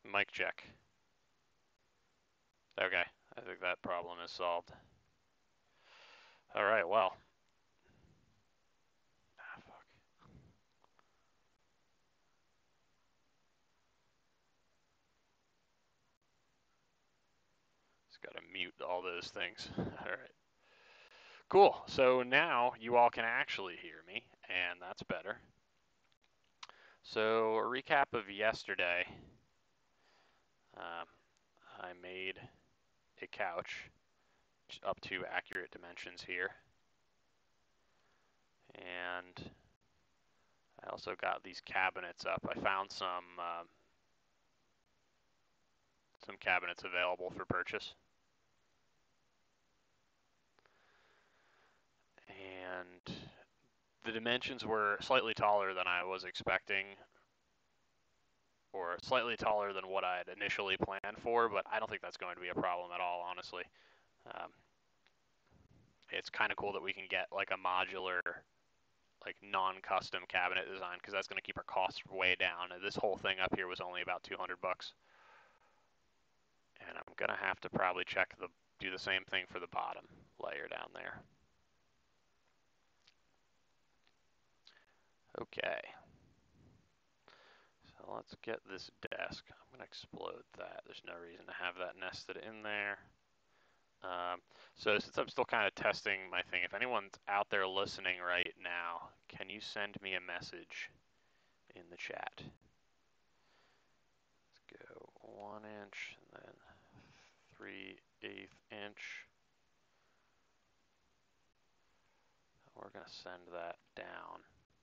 Mic check. Okay, I think that problem is solved. All right, well. Ah, fuck. Just gotta mute all those things. All right. Cool. So now you all can actually hear me, and that's better. So a recap of yesterday. I made a couch up to accurate dimensions here. And I also got these cabinets up. I found some cabinets available for purchase. And the dimensions were slightly taller than I was expecting, or slightly taller than what I had initially planned for, but I don't think that's going to be a problem at all, honestly. It's kind of cool that we can get like a modular, like non-custom cabinet design, because that's going to keep our costs way down. And this whole thing up here was only about $200. And I'm going to have to probably do the same thing for the bottom layer down there. Okay. So let's get this desk. I'm going to explode that. There's no reason to have that nested in there. So since I'm still kind of testing my thing, if anyone's out there listening right now, can you send me a message in the chat? Let's go 1 inch and then 3/8 inch. We're going to send that down.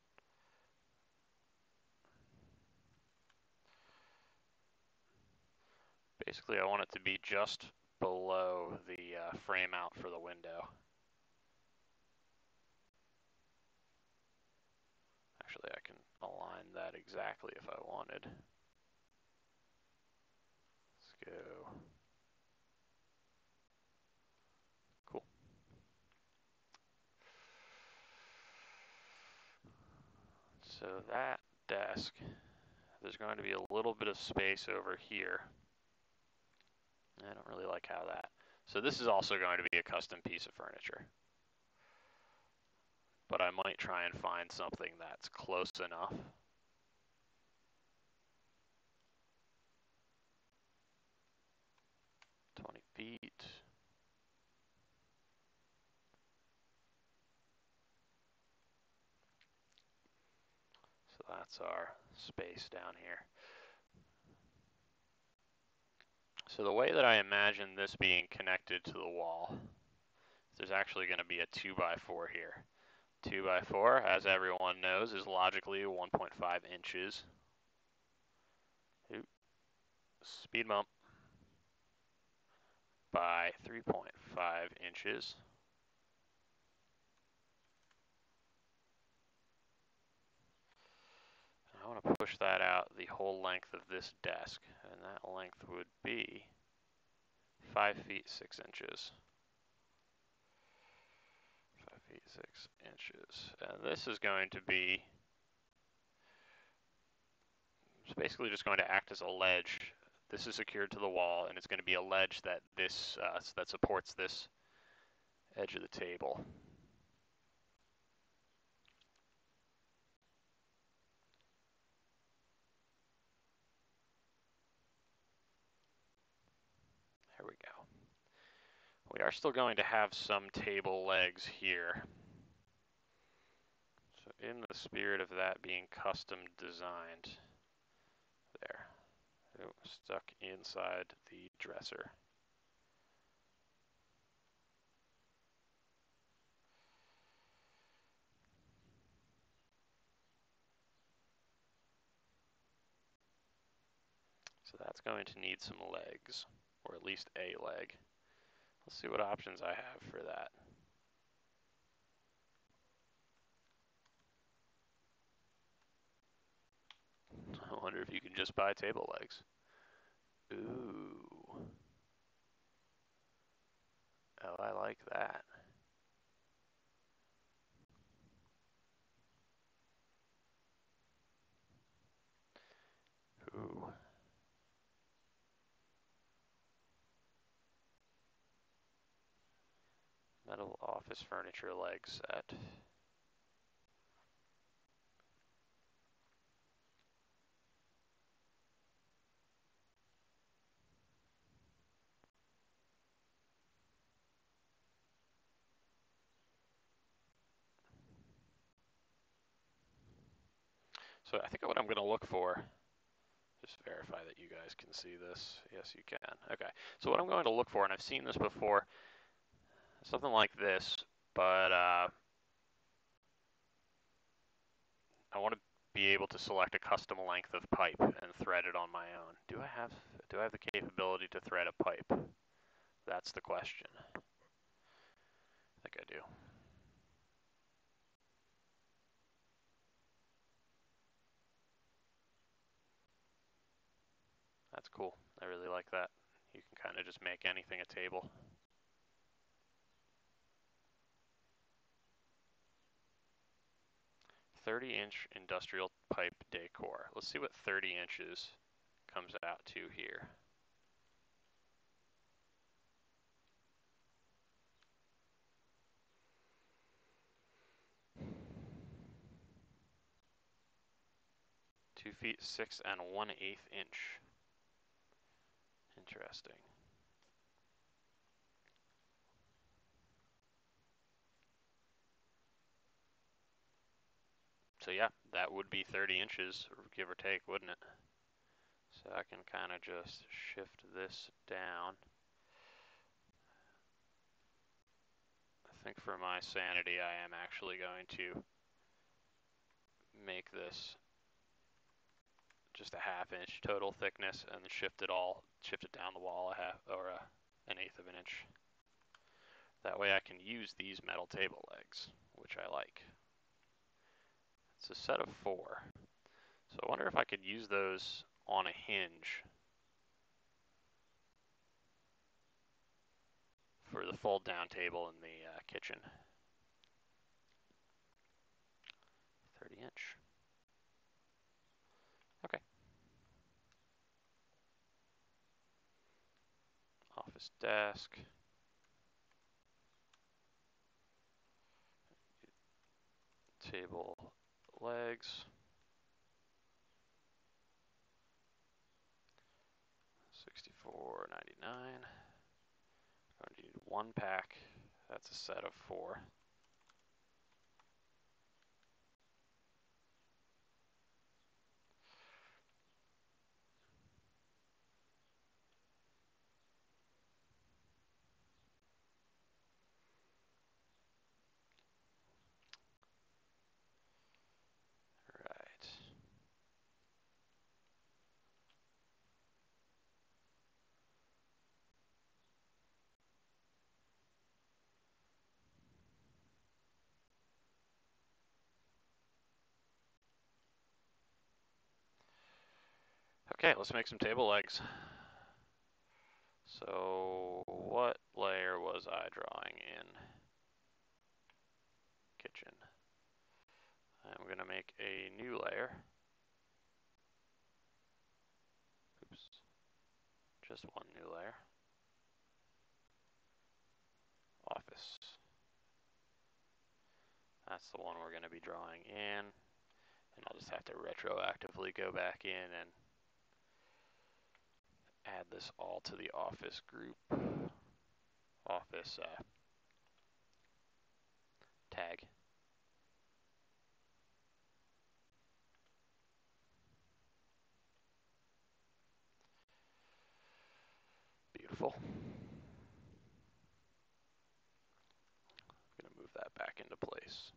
Basically, I want it to be just below the frame out for the window. Actually, I can align that exactly if I wanted. Let's go. Cool. So that desk, there's going to be a little bit of space over here. I don't really like how that. So this is also going to be a custom piece of furniture. But I might try and find something that's close enough. 20 feet. So that's our space down here. So the way that I imagine this being connected to the wall, there's actually going to be a 2x4 here. 2x4, as everyone knows, is logically 1.5 inches. Ooh, speed bump. By 3.5 inches. I want to push that out the whole length of this desk, and that length would be 5 feet 6 inches. 5 feet 6 inches. And this is going to be, it's basically just going to act as a ledge. This is secured to the wall, and it's going to be a ledge that that supports this edge of the table. There we go. We are still going to have some table legs here. So in the spirit of that being custom designed, there, stuck inside the dresser. So that's going to need some legs, or at least a leg. Let's see what options I have for that. I wonder if you can just buy table legs. Ooh. Oh, I like that. Ooh. Metal office furniture leg set. So I think what I'm going to look for, just verify that you guys can see this. Yes, you can. Okay. So what I'm going to look for, and I've seen this before, something like this, but I want to be able to select a custom length of pipe and thread it on my own. Do I have the capability to thread a pipe? That's the question. I think I do. That's cool. I really like that. You can kind of just make anything a table. "30-inch industrial pipe decor." Let's see what 30 inches comes out to here. Two feet 6 1/8 inch. Interesting. So yeah, that would be 30 inches, give or take, wouldn't it? So I can kind of just shift this down. I think for my sanity, I am actually going to make this just a ½ inch total thickness and then shift it down the wall an eighth of an inch. That way I can use these metal table legs, which I like. It's a set of 4. So I wonder if I could use those on a hinge for the fold down table in the kitchen. 30 inch. Okay. Office desk. Table legs. 64.99. Going to need 1 pack. That's a set of 4. Right. Okay, let's make some table legs. So what layer was I drawing in? Kitchen. I'm going to make a new layer. Oops. Just one new layer. Office. That's the one we're going to be drawing in. And I'll just have to retroactively go back in and add this all to the office group. Office tag. Beautiful. I'm going to move that back into place.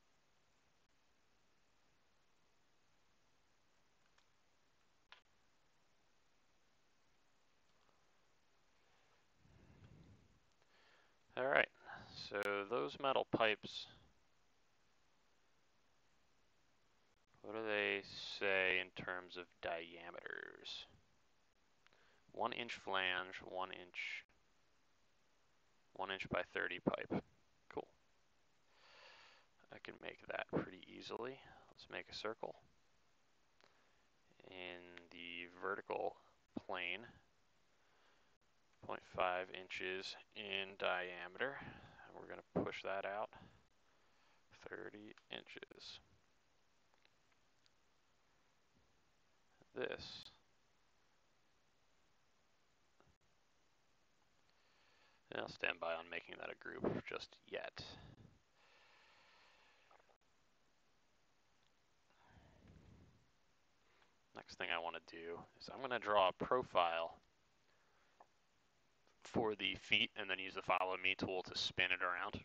All right, so those metal pipes, what do they say in terms of diameters? 1 inch flange, 1 inch by 30 pipe. Cool. I can make that pretty easily. Let's make a circle. In the vertical plane, 0.5 inches in diameter. we're going to push that out 30 inches. This. And I'll stand by on making that a group just yet. Next thing I want to do is I'm going to draw a profile for the feet and then use the follow me tool to spin it around.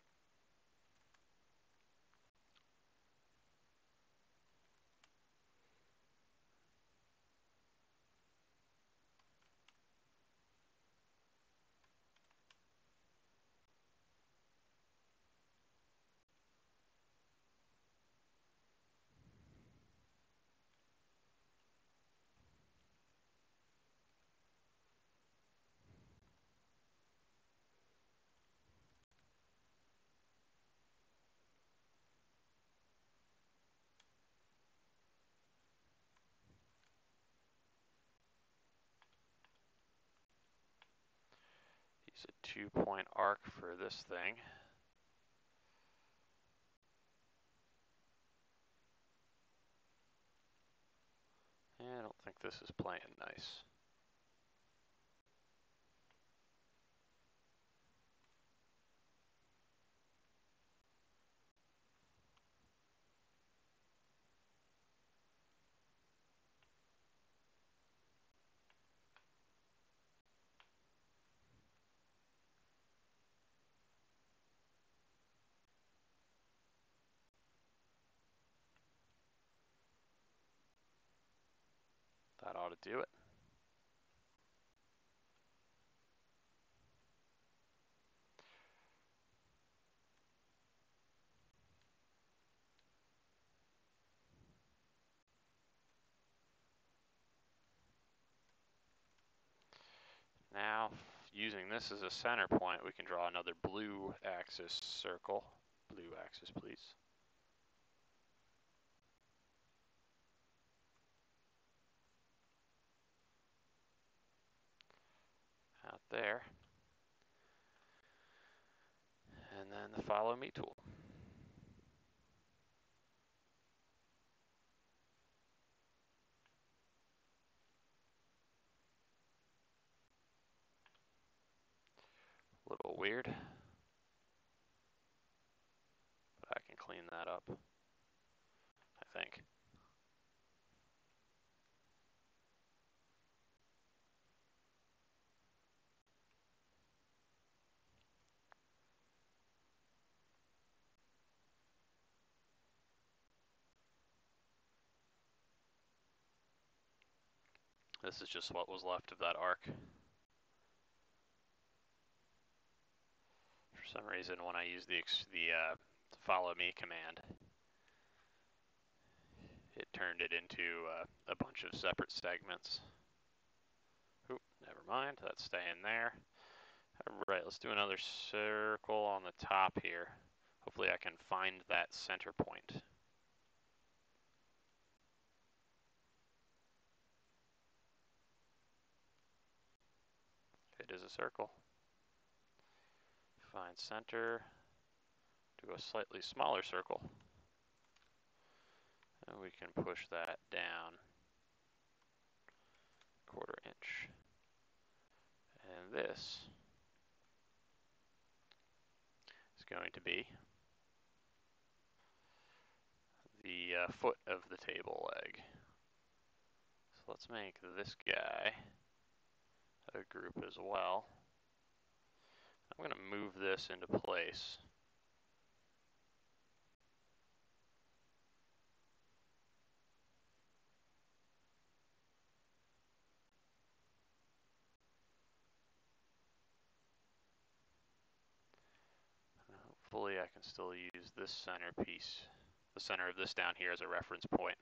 Use a 2-point arc for this thing. And I don't think this is playing nice. That ought to do it. Now, using this as a center point, we can draw another blue axis circle. Blue axis, please. Out there. And then the follow me tool. A little weird, but I can clean that up, I think. This is just what was left of that arc. For some reason, when I use the follow me command, it turned it into a bunch of separate segments. Oop, never mind, that's staying there. Alright, let's do another circle on the top here. Hopefully I can find that center point. It is a circle. Find center, do a slightly smaller circle, and we can push that down 1/4 inch. And this is going to be the foot of the table leg. So let's make this guy a group as well. I'm going to move this into place. Hopefully I can still use this center piece, the center of this down here, as a reference point.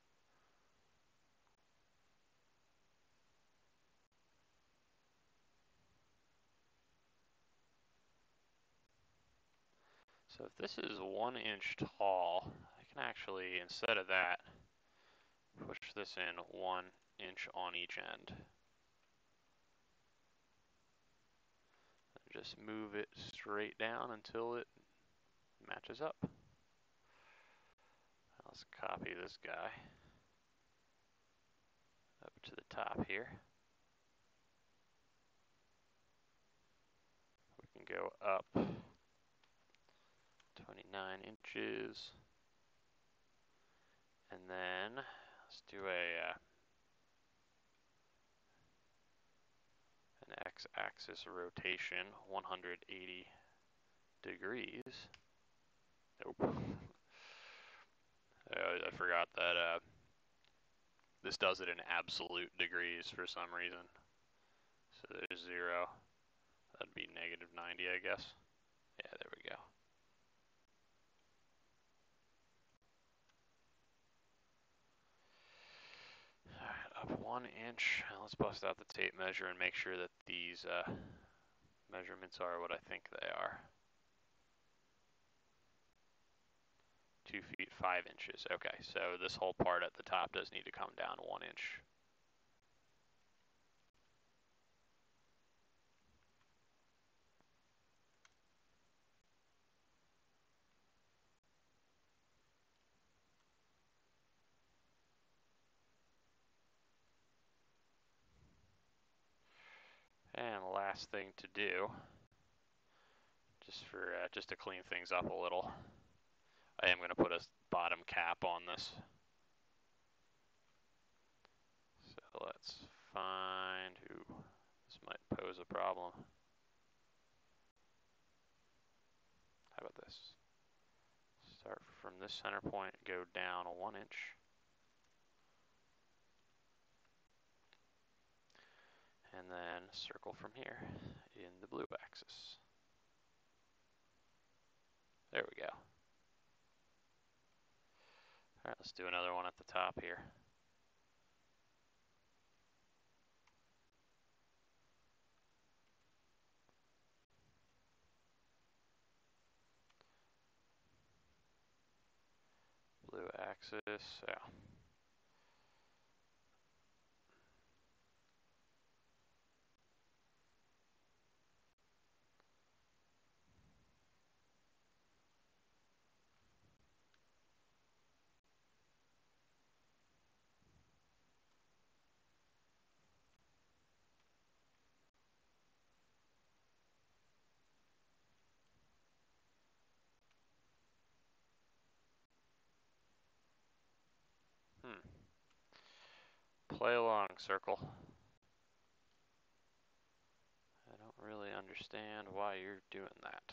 So if this is 1 inch tall, I can actually, instead of that, push this in 1 inch on each end. Just move it straight down until it matches up. Let's copy this guy up to the top here. We can go up 29 inches. And then let's do an x-axis rotation, 180 degrees. Nope. I forgot that this does it in absolute degrees for some reason. So there's 0. That'd be negative 90, I guess. Yeah, there we go. Alright, up 1 inch. Let's bust out the tape measure and make sure that these measurements are what I think they are. 2 feet 5 inches. Okay, so this whole part at the top does need to come down 1 inch. And last thing to do, just to clean things up a little, I am going to put a bottom cap on this. So let's find who this might pose a problem. How about this? Start from this center point, go down 1 inch. And then circle from here in the blue axis. There we go. All right, let's do another one at the top here. Blue axis, yeah. Play along, circle. I don't really understand why you're doing that.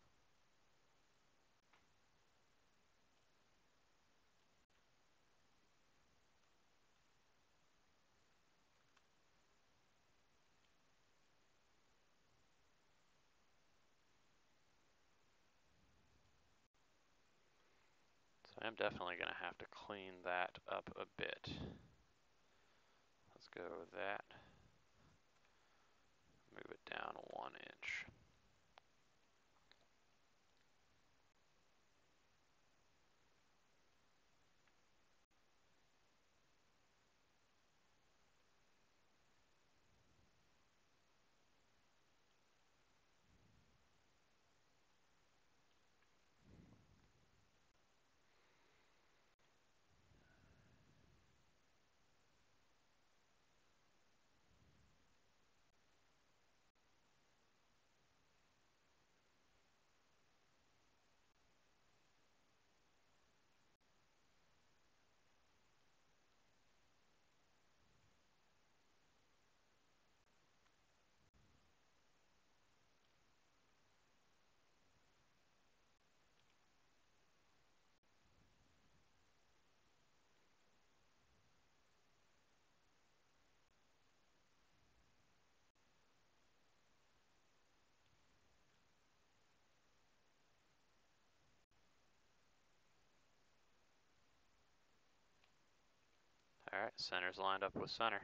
So I'm definitely going to have to clean that up a bit. Let's go with that. Move it down 1 inch. All right, center's lined up with center.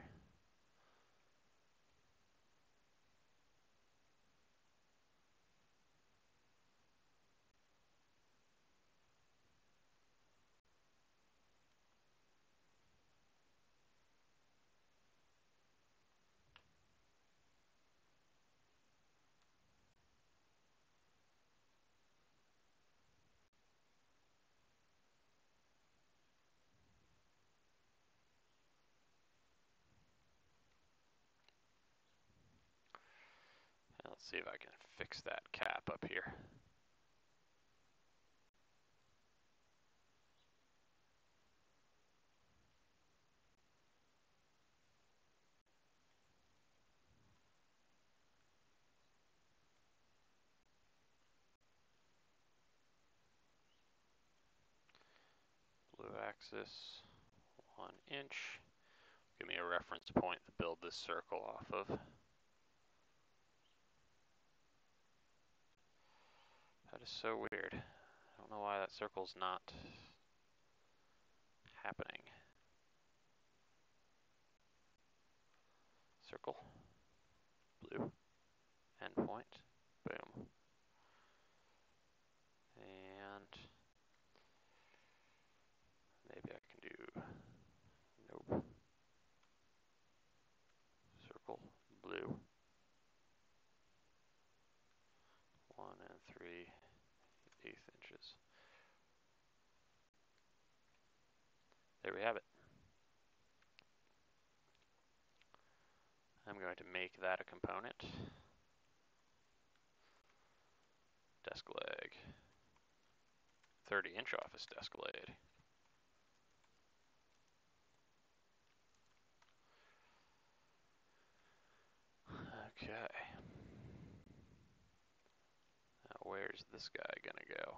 Let's see if I can fix that cap up here. Blue axis, 1 inch. Give me a reference point to build this circle off of. That is so weird. I don't know why that circle's not happening. Circle, blue, endpoint, boom. And maybe I can do, nope, circle, blue, 1 3/8 inches. There we have it. I'm going to make that a component. Desk leg, 30-inch office desk blade. Okay. Now where's this guy gonna go?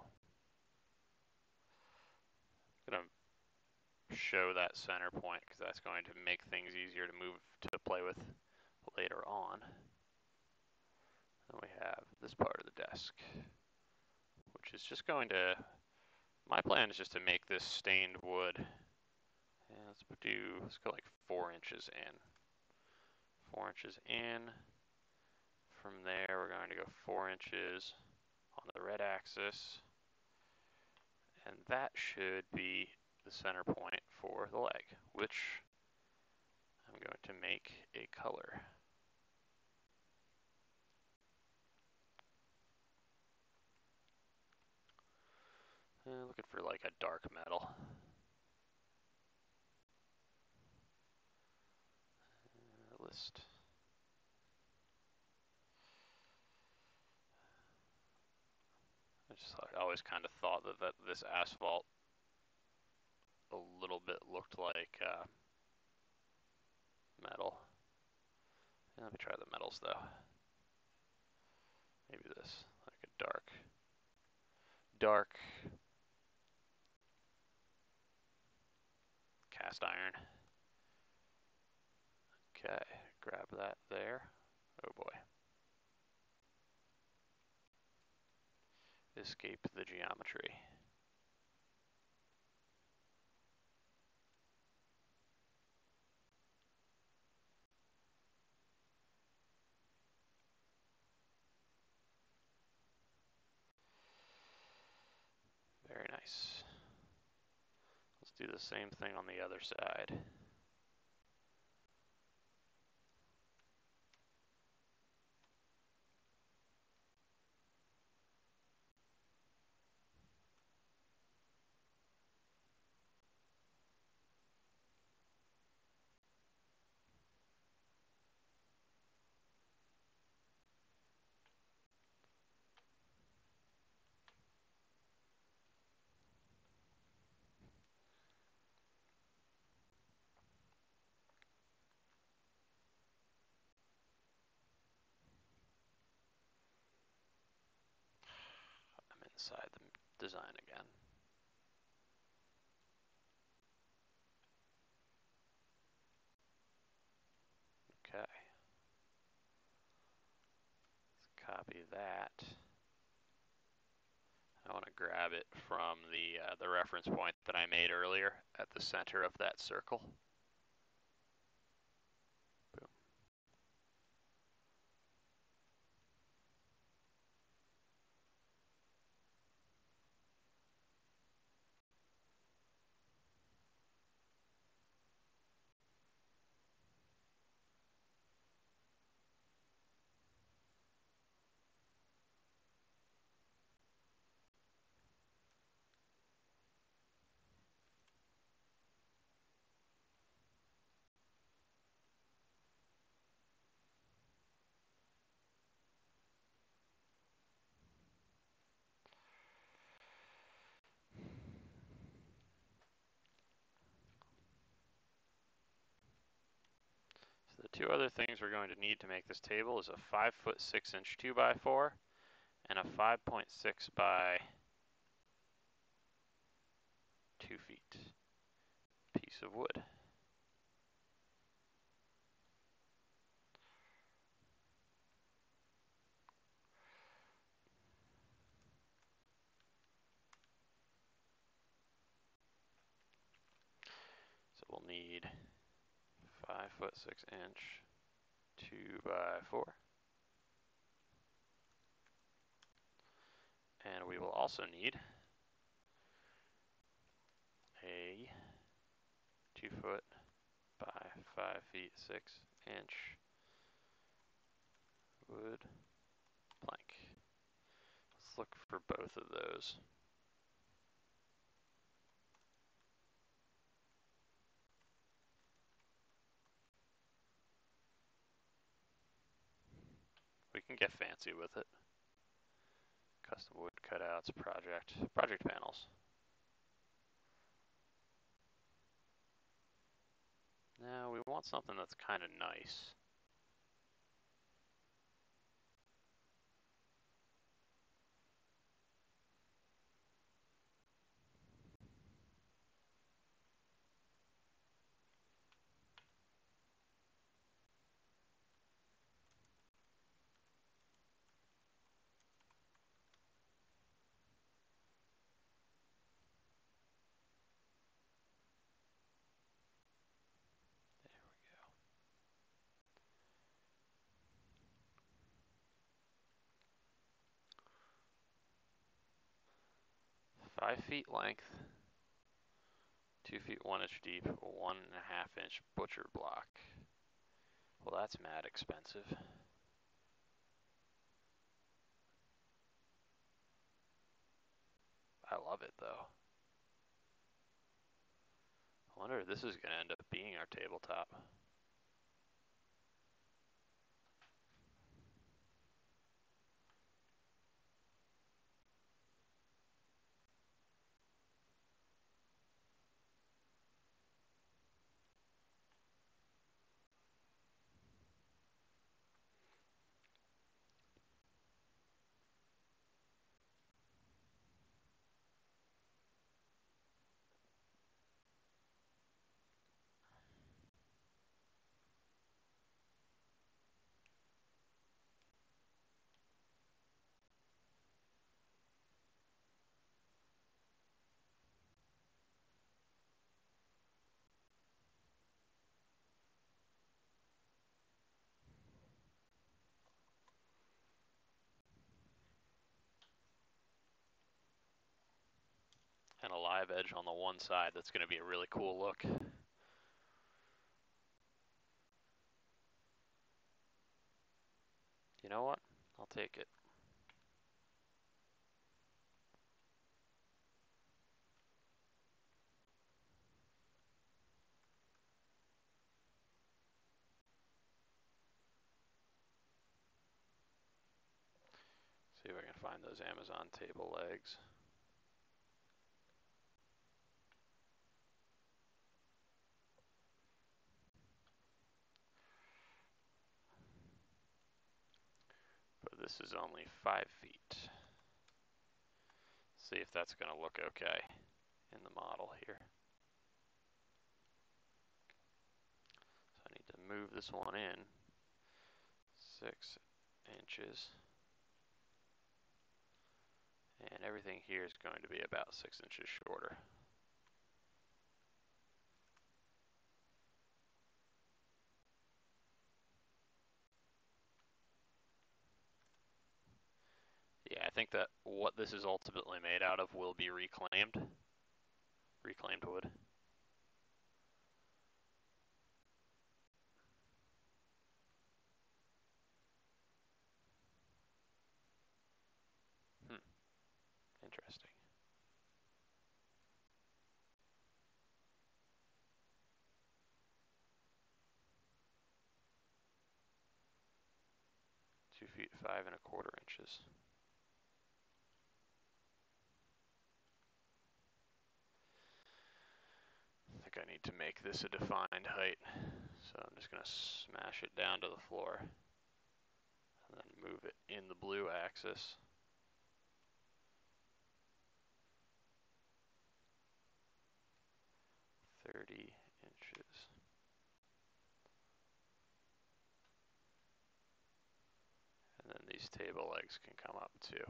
I'm gonna show that center point because that's going to make things easier to move to play with later on. Then we have this part of the desk, which is just going to, my plan is just to make this stained wood. And let's go like 4 inches in. 4 inches in. From there, we're going to go 4 inches on the red axis. And that should be the center point for the leg, which I'm going to make a color. Looking for like a dark metal. List. I always kind of thought that this asphalt a little bit looked like metal. Yeah, let me try the metals though. Maybe this, like a dark cast iron. Okay, grab that there. Oh boy. Escape the geometry. Very nice. Let's do the same thing on the other side. I'm inside the design again. Okay. Let's copy that. I want to grab it from the reference point that I made earlier at the center of that circle. Boom. So the two other things we're going to need to make this table is a 5'6" 2x4 and a 5.6 by 2 feet piece of wood. So we'll need 5'6" 2x4. And we will also need a 2 foot by 5 feet 6 inch wood plank. Let's look for both of those. We can get fancy with it. Custom wood cutouts, project panels. Now we want something that's kind of nice. There we go. 5 feet length, 2 feet 1 inch deep, 1.5 inch butcher block. Well, that's mad expensive. I love it though. I wonder if this is going to end up being our tabletop. And a live edge on the one side. That's going to be a really cool look. You know what? I'll take it. See if I can find those Amazon table legs. But this is only 5 feet. See if that's going to look okay in the model here. So I need to move this one in 6 inches. And everything here is going to be about 6 inches shorter. Yeah, I think that what this is ultimately made out of will be reclaimed wood. Interesting. Two feet 5¼ inches. I think I need to make this a defined height So I'm just going to smash it down to the floor and then move it in the blue axis. $30. And then these table legs can come up too.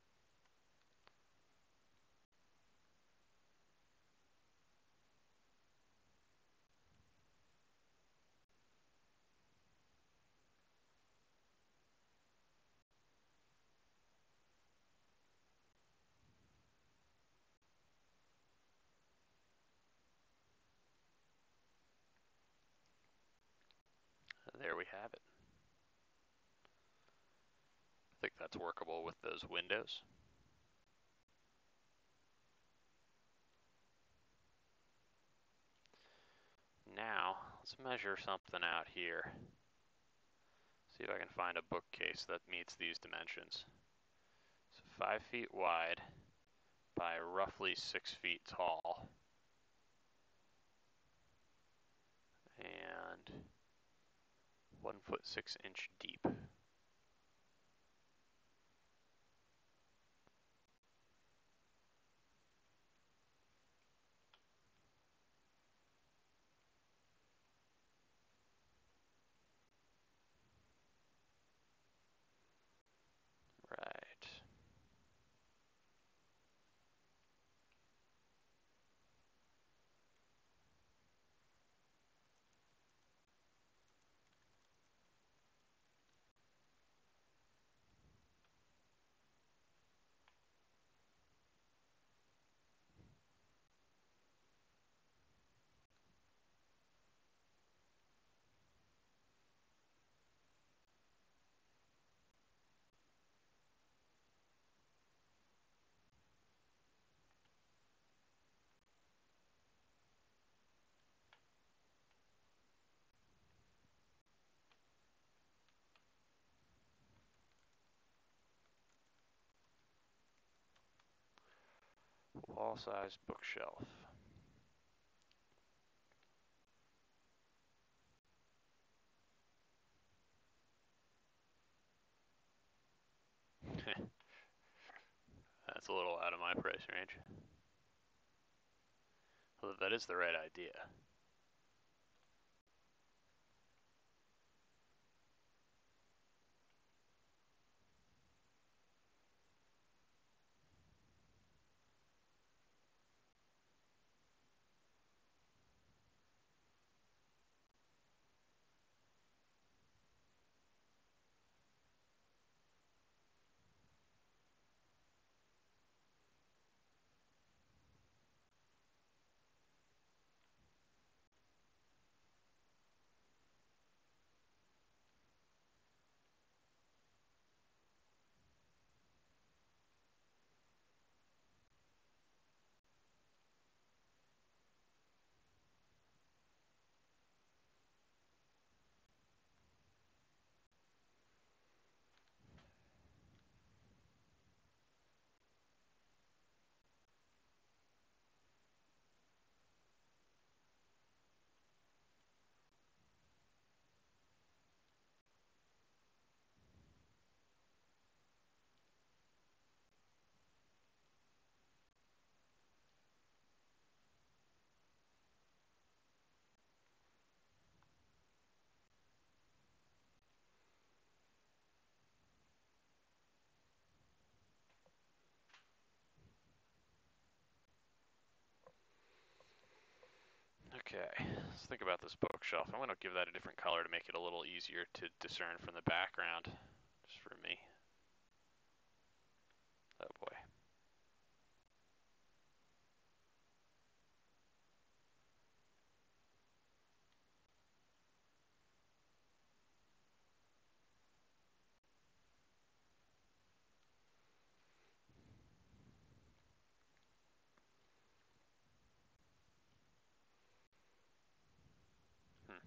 And there we have it. I think that's workable with those windows. Now, let's measure something out here. See if I can find a bookcase that meets these dimensions. So 5 feet wide by roughly 6 feet tall. And 1 foot 6 inch deep. Right. Wall-sized bookshelf. That's a little out of my price range. Well, that is the right idea. Okay, let's think about this bookshelf. I'm going to give that a different color to make it a little easier to discern from the background, just for me. Oh boy. Hmm.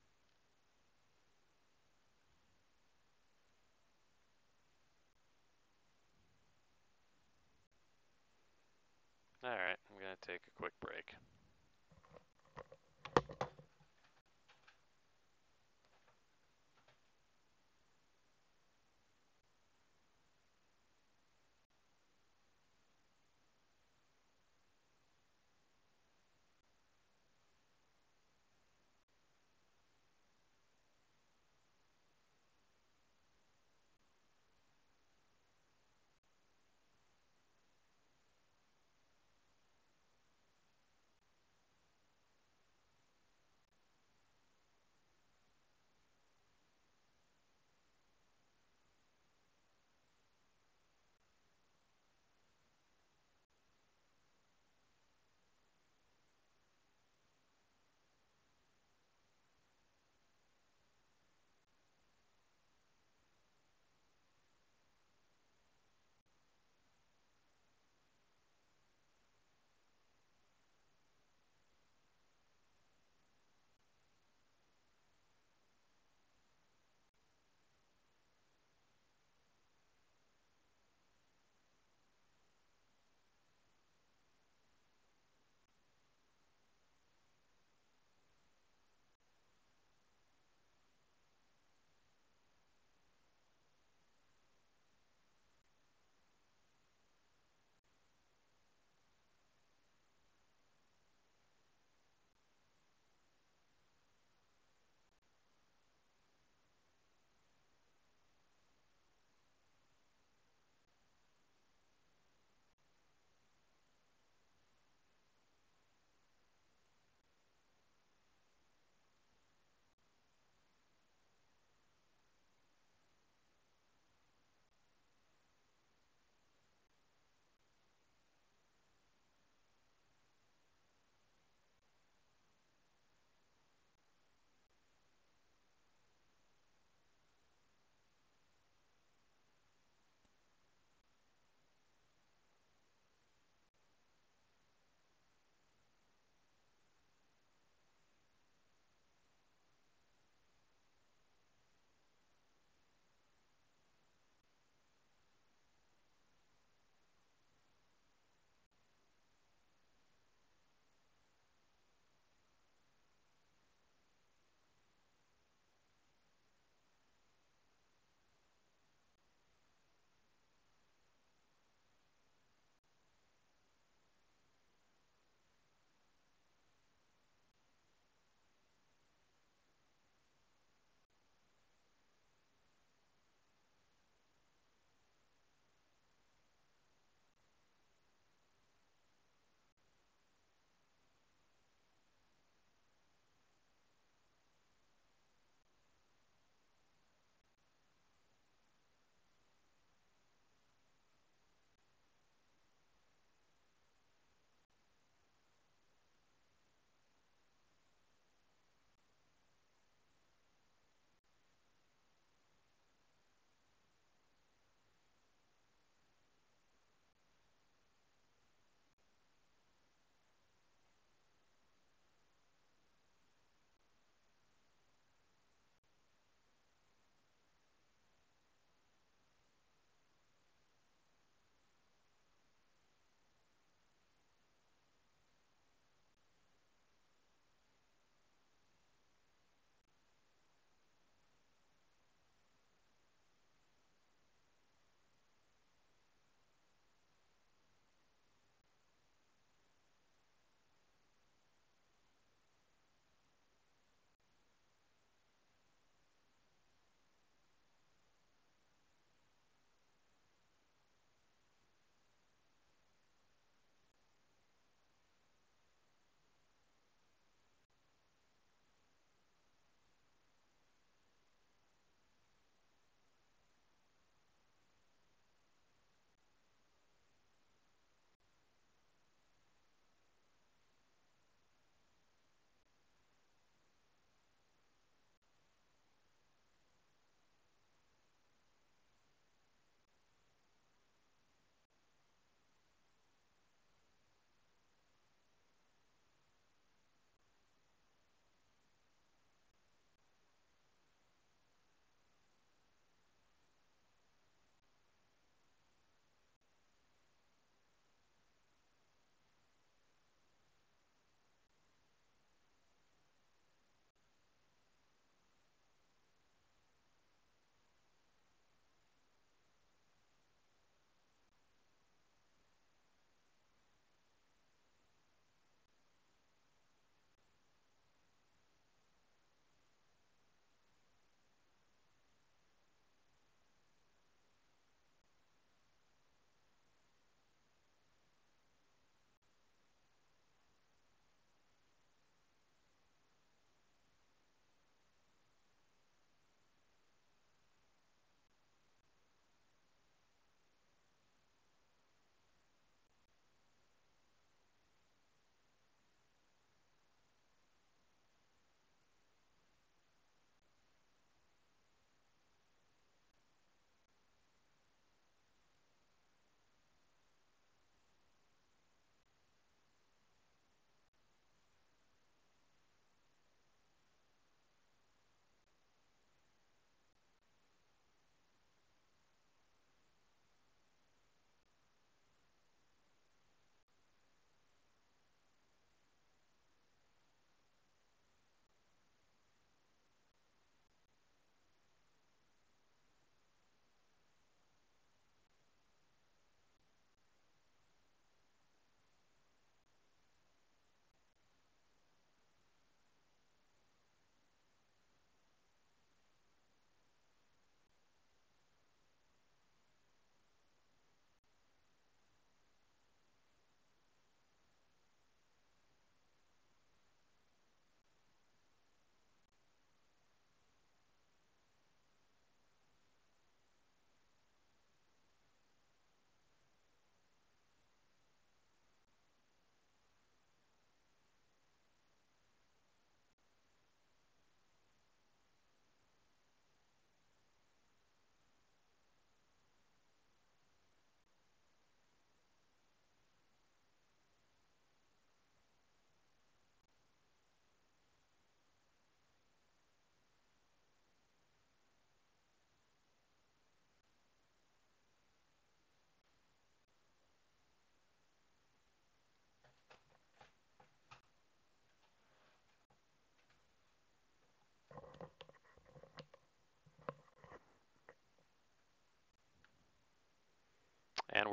Alright, I'm going to take a quick break.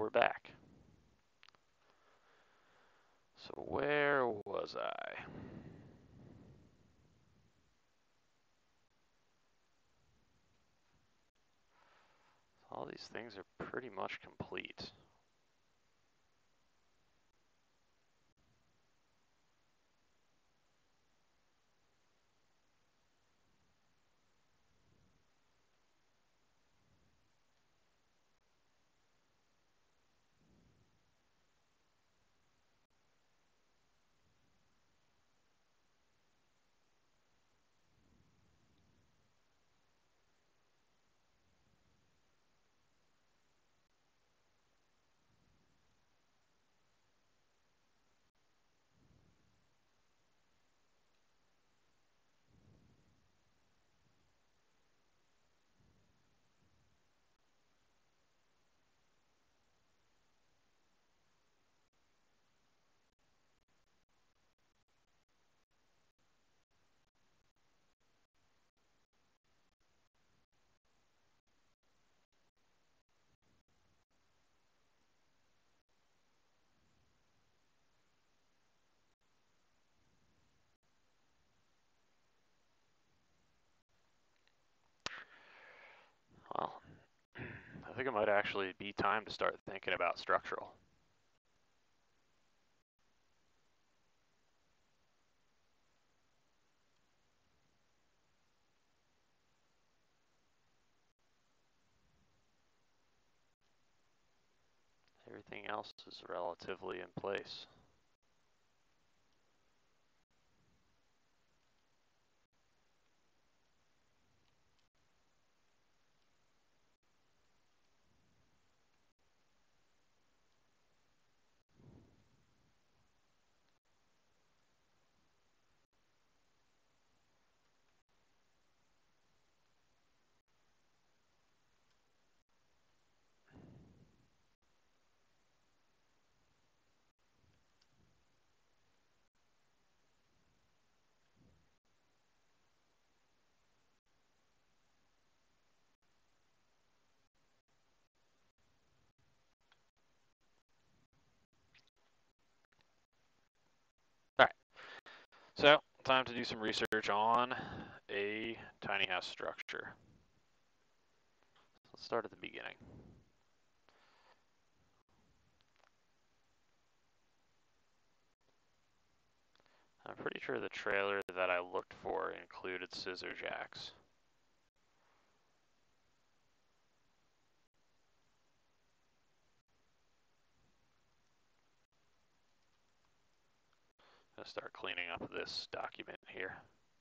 we're back. So where was I? All these things are pretty much complete. Well, I think it might actually be time to start thinking about structural. Everything else is relatively in place. All right, so time to do some research on a tiny house structure. Let's start at the beginning. I'm pretty sure the trailer that I looked for included scissor jacks. I'm going to start cleaning up this document here.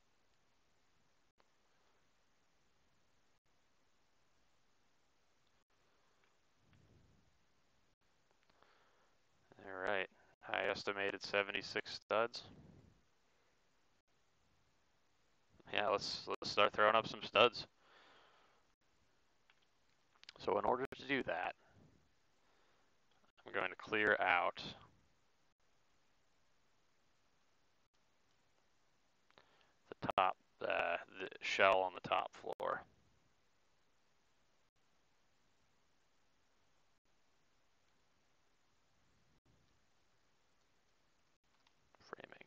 All right, I estimated 76 studs. Yeah, let's start throwing up some studs. So in order to do that, I'm going to clear out the top, the shell on the top floor. Framing.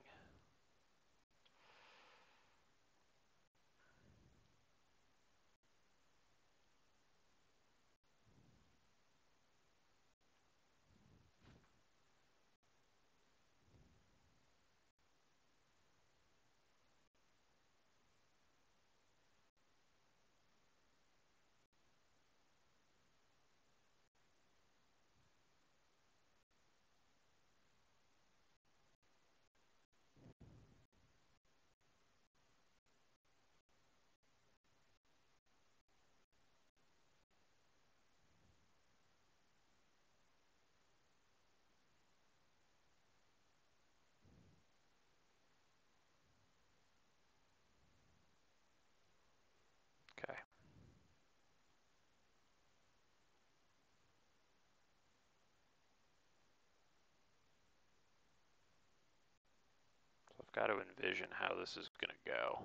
Okay. So I've got to envision how this is going to go.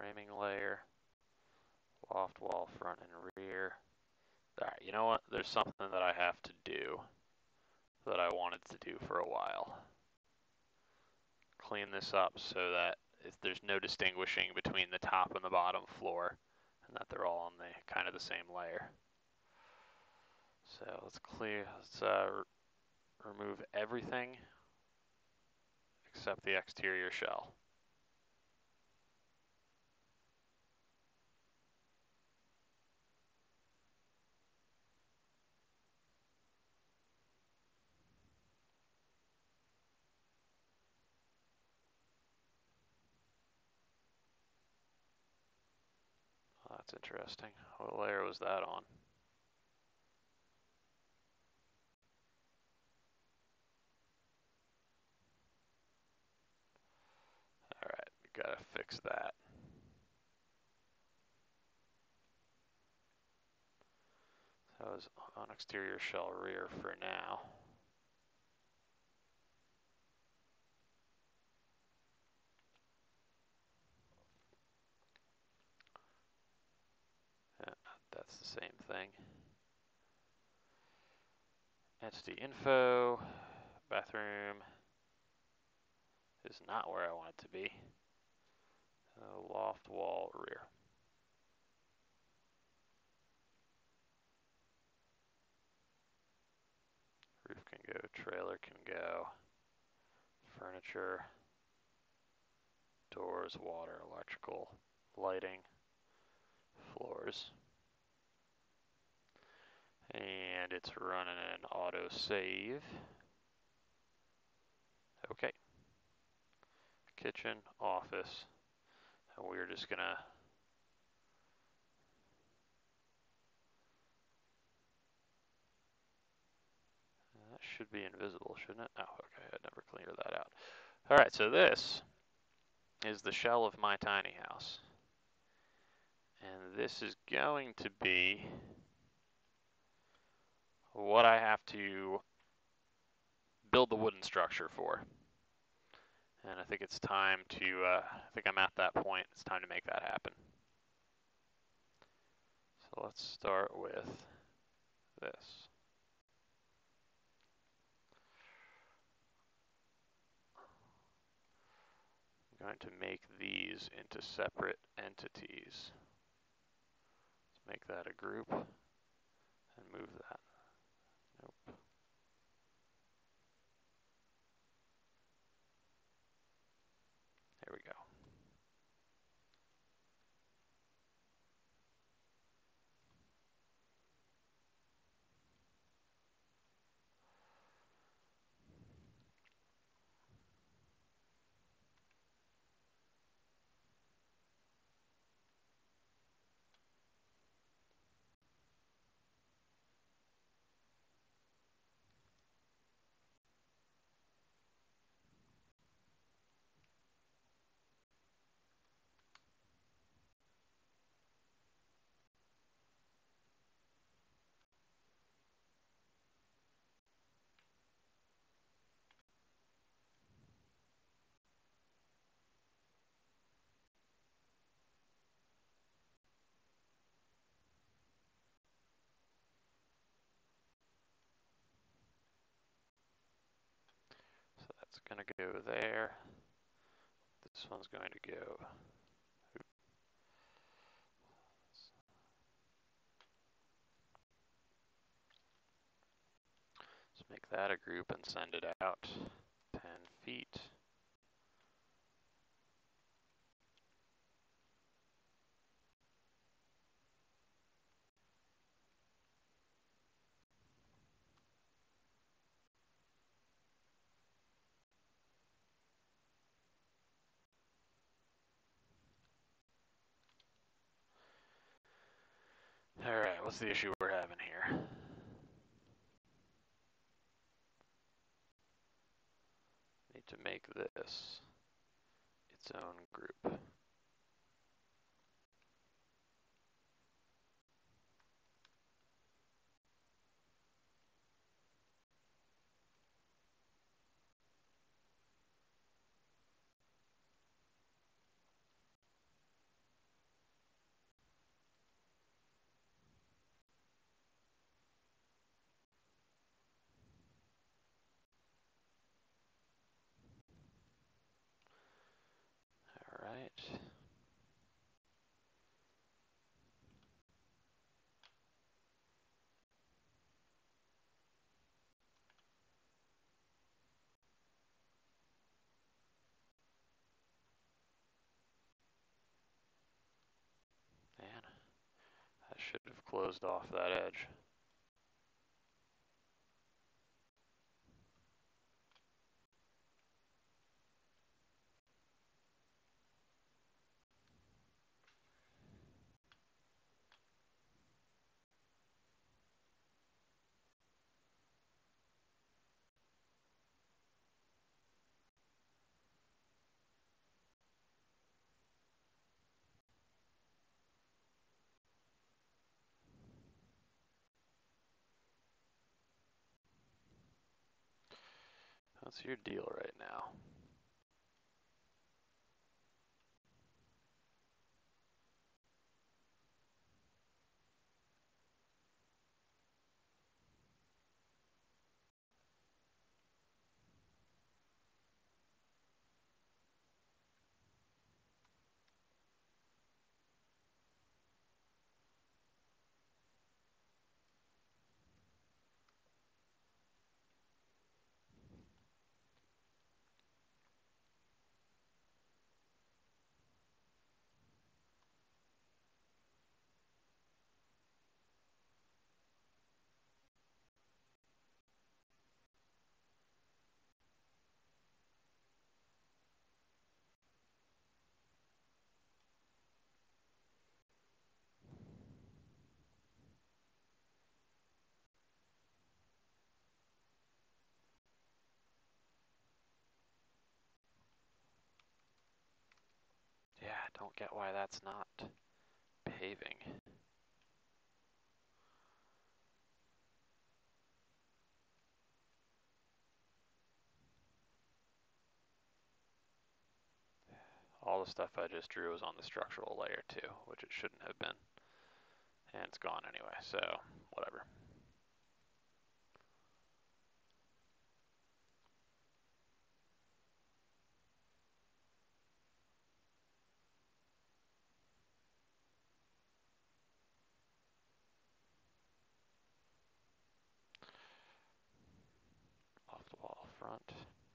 framing layer, loft wall front and rear. Alright, you know what? There's something that I have to do that I wanted to do for a while. Clean this up so that there's no distinguishing between the top and the bottom floor, and that they're all on the kind of the same layer. So let's remove everything except the exterior shell. Oh, that's interesting. What layer was that on? Alright, we gotta fix that. That was on exterior shell rear for now. Yeah, that's the same thing. Entity info, bathroom is not where I want it to be. Loft wall rear. Roof can go, trailer can go, furniture, doors, water, electrical, lighting, floors. And it's running an auto save. Okay. Kitchen, office, and we're just gonna that should be invisible, shouldn't it? Oh, okay, I never cleared that out. Alright, so this is the shell of my tiny house. And this is going to be what I have to build the wooden structure for. And I think it's time to, I think I'm at that point. It's time to make that happen. So let's start with this. I'm going to make these into separate entities. Let's make that a group and move that. Nope. There we go. So that's going to go there. This one's going to go. Let's make that a group and send it out 10 feet. Alright, what's the issue we're having here? Need to make this its own group. should have closed off that edge. What's your deal right now? Yeah, I don't get why that's not paving. All the stuff I just drew was on the structural layer too, which it shouldn't have been. And it's gone anyway, so whatever. Off the wall front.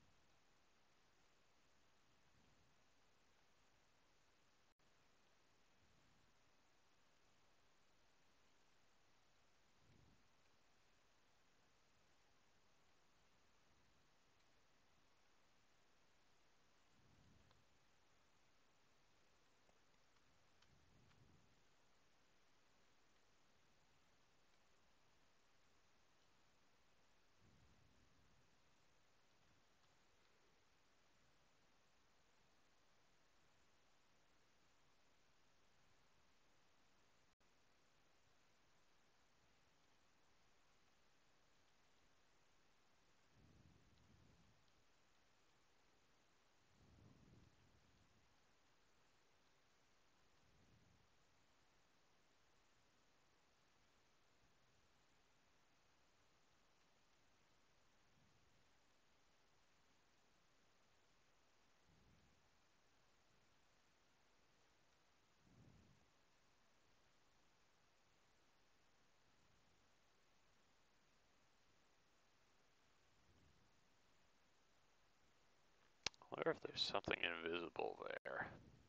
I wonder if there's something invisible there.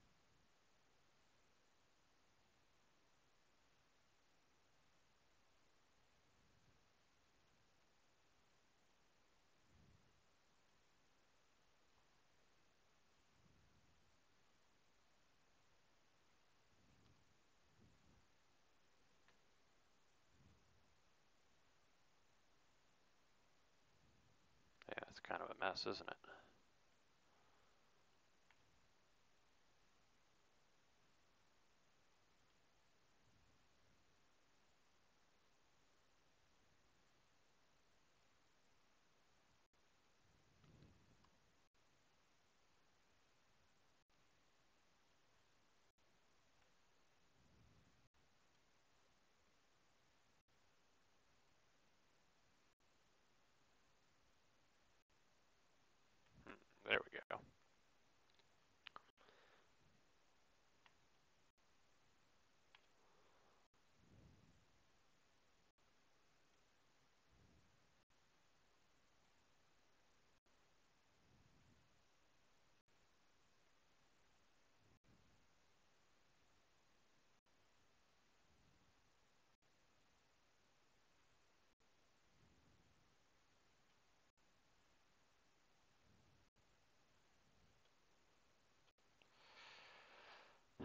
Yeah, it's kind of a mess, isn't it?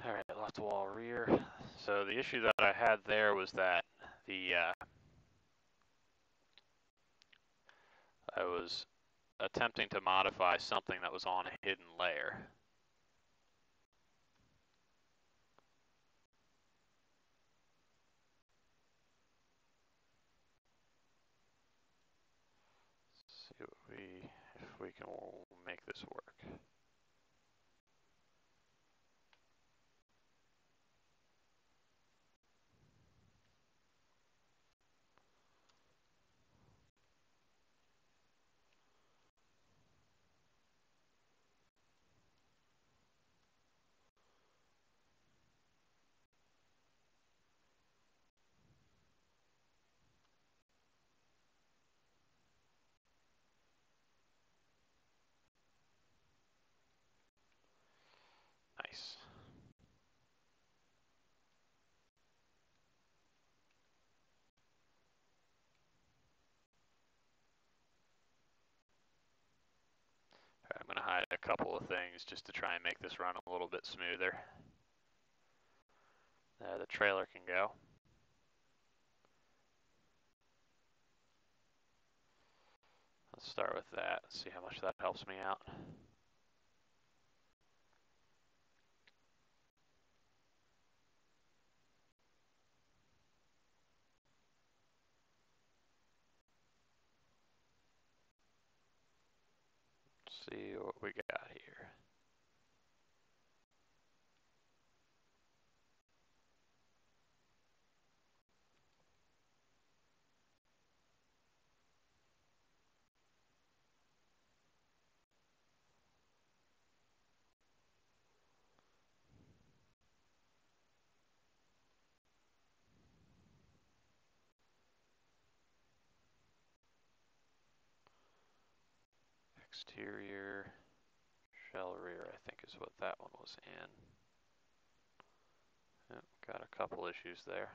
Alright, left wall rear. So the issue that I had there was that the I was attempting to modify something that was on a hidden layer. Let's see if we can make this work. Nice. I'm going to hide a couple of things just to try and make this run a little bit smoother. The trailer can go. Let's start with that, see how much that helps me out. Let's see what we got here. Exterior, shell rear, I think is what that one was in. Yep, got a couple issues there.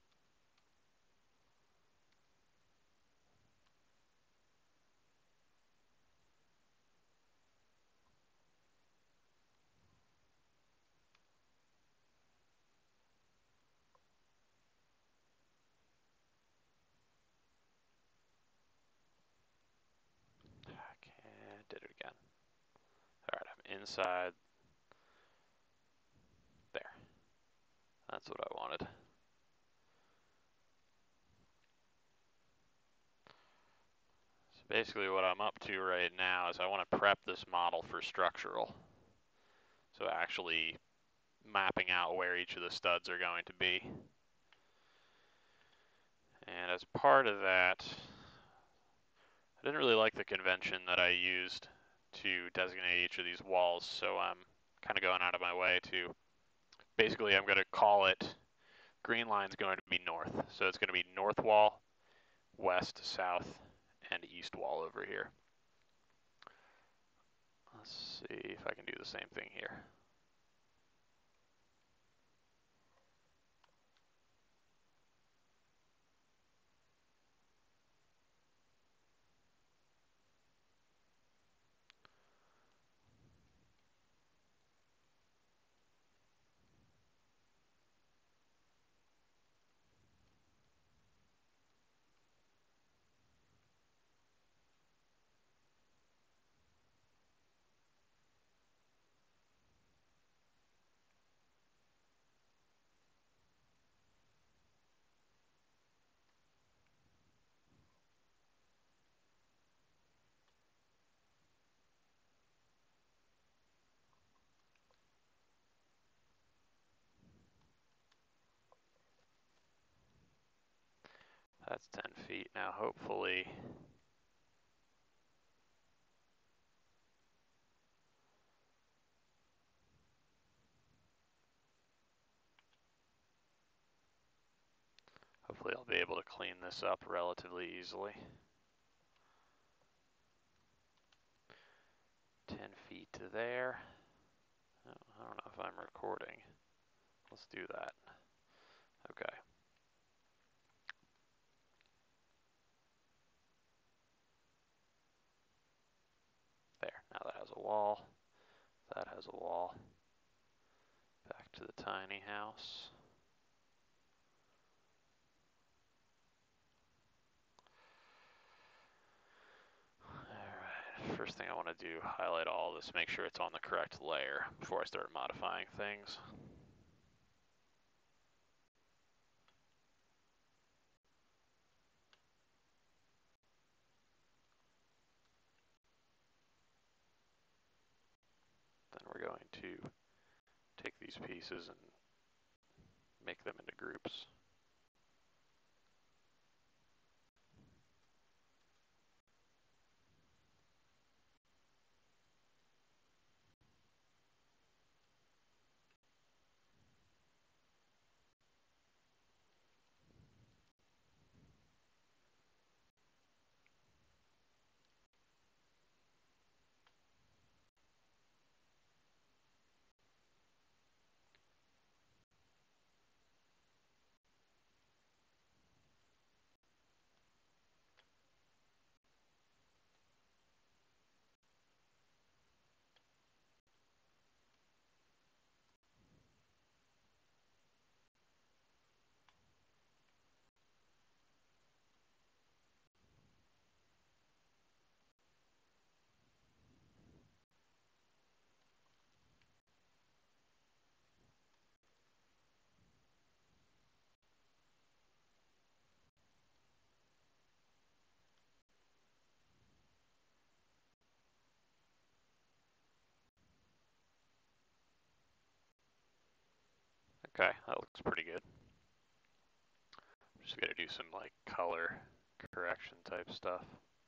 Did it again. Alright, I'm inside. There. That's what I wanted. So basically what I'm up to right now is I want to prep this model for structural. So actually mapping out where each of the studs are going to be. And as part of that, I didn't really like the convention that I used to designate each of these walls, so I'm kind of going out of my way to, basically I'm going to call it, green line's going to be north. So it's going to be north wall, west, south, and east wall over here. Let's see if I can do the same thing here. That's 10 feet. Now hopefully I'll be able to clean this up relatively easily. 10 feet to there. Oh, I don't know if I'm recording. Let's do that. Okay. There. Now that has a wall. That has a wall. Back to the tiny house. Alright, first thing I want to do, highlight all this, make sure it's on the correct layer before I start modifying things. Then we're going to take these pieces and make them into groups. Okay, that looks pretty good. I'm just gonna do some like color correction type stuff.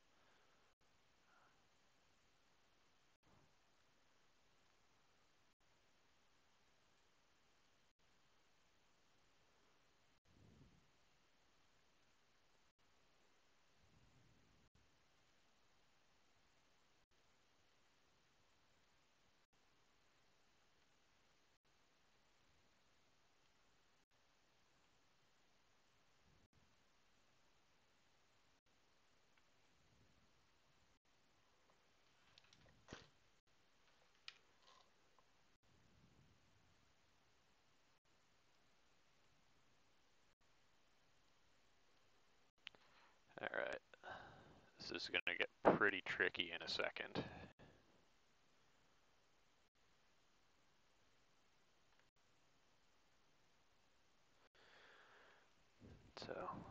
Alright, this is gonna get pretty tricky in a second. So,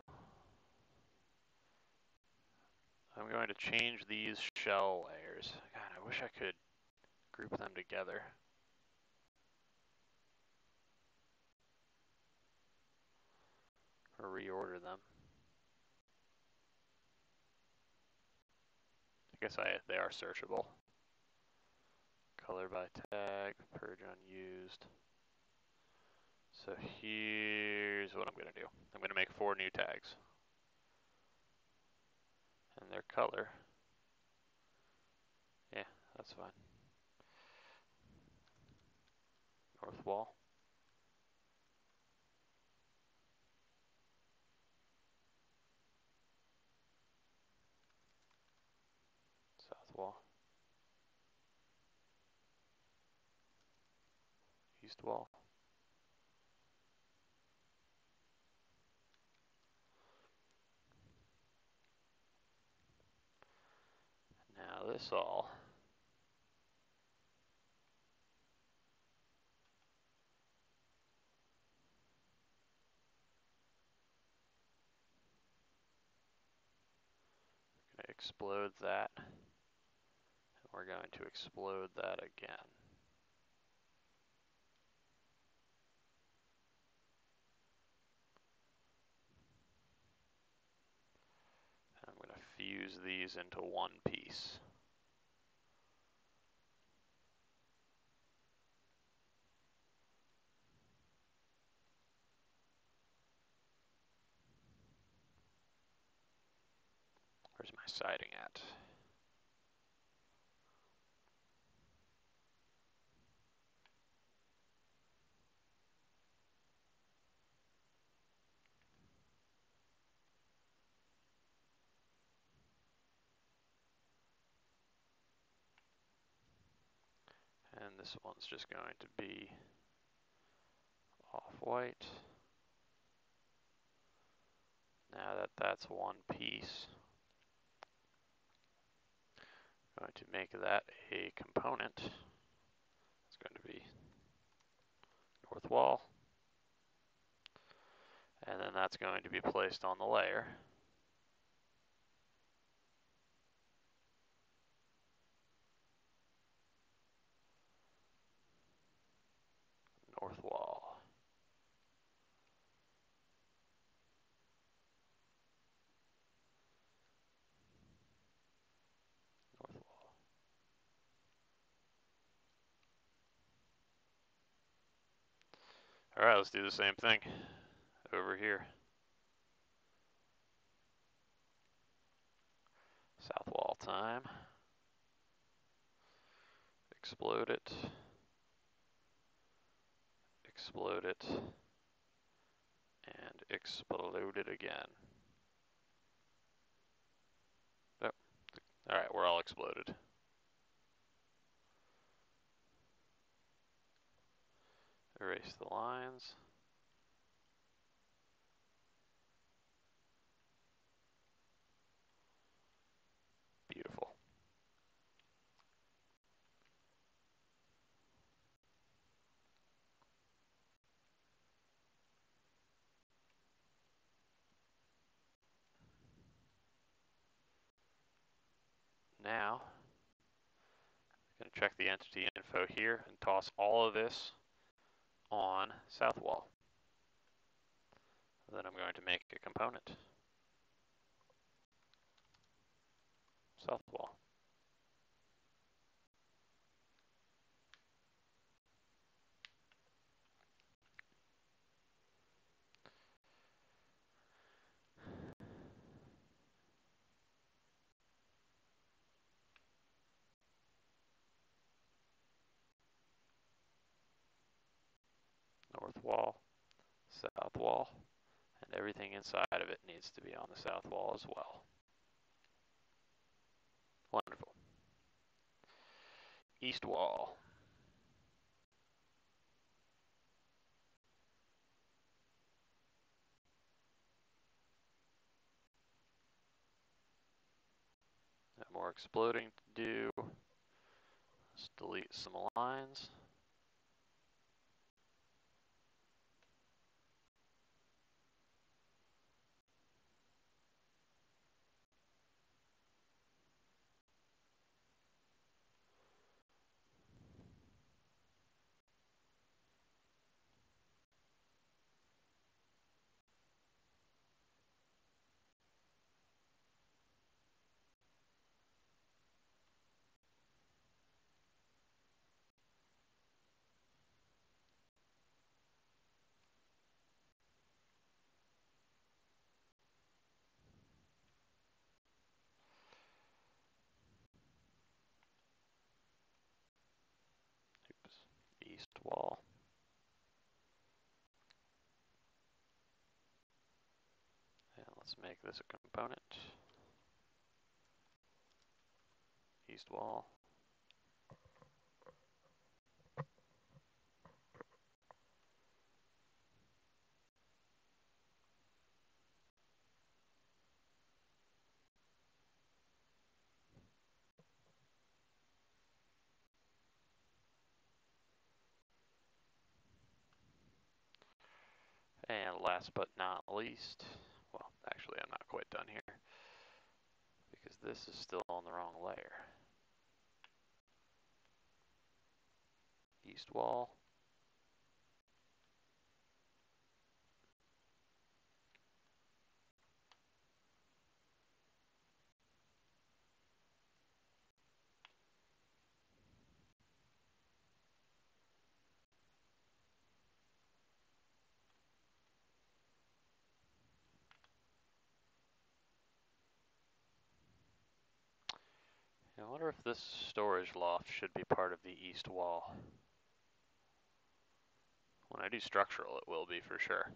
I'm going to change these shell layers. God, I wish I could group them together. Or reorder them. I guess they are searchable. Color by tag, purge unused. So here's what I'm going to do. I'm going to make 4 new tags. And their color, yeah, that's fine. North wall. South wall. East wall. Now this all going to explode that. And we're going to explode that again. And I'm going to fuse these into one piece. Where's my siding at? And this one's just going to be off-white. Now that that's one piece, I'm going to make that a component. It's going to be north wall, and then that's going to be placed on the layer. North wall. North wall. All right, let's do the same thing over here. South wall time. Explode it. Explode it. And explode it again. Oh. All right, we're all exploded. Erase the lines. Beautiful. Now, I'm going to check the entity info here and toss all of this on south wall. Then I'm going to make a component. South wall. North wall. South wall. And everything inside of it needs to be on the south wall as well. Wonderful. East wall. Got more exploding to do. Let's delete some lines. Oops. East wall. And let's make this a component. East wall. And last but not least, well, actually I'm not quite done here because this is still on the wrong layer. East wall. I wonder if this storage loft should be part of the east wall. When I do structural, it will be for sure.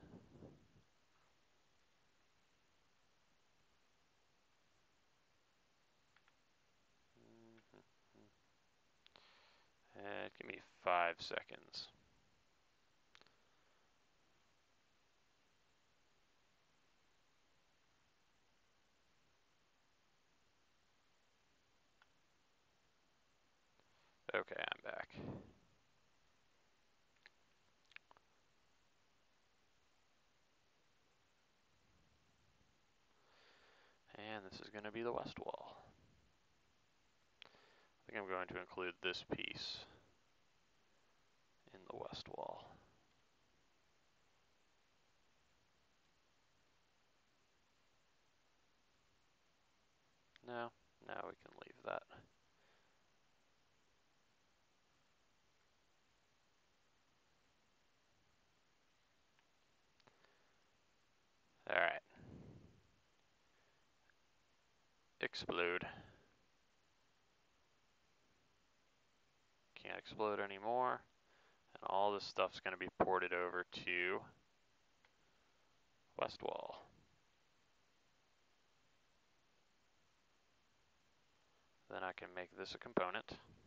And give me 5 seconds. Okay, I'm back. And this is going to be the west wall. I think I'm going to include this piece in the west wall. No, we can leave that. Alright. Explode. Can't explode anymore. And all this stuff's going to be ported over to west wall. Then I can make this a component.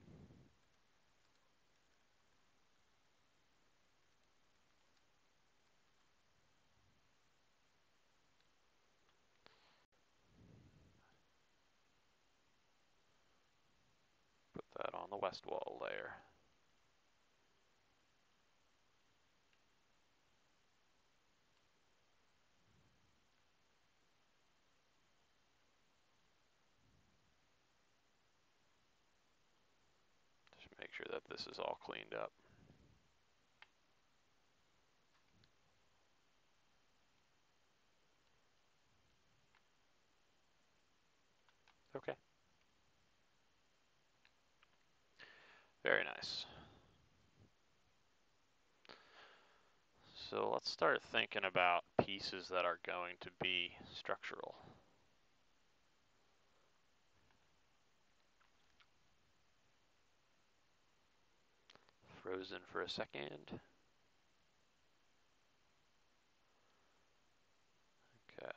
Put that on the west wall layer. Just make sure that this is all cleaned up. Okay. Very nice. So let's start thinking about pieces that are going to be structural. Frozen for a second. Okay.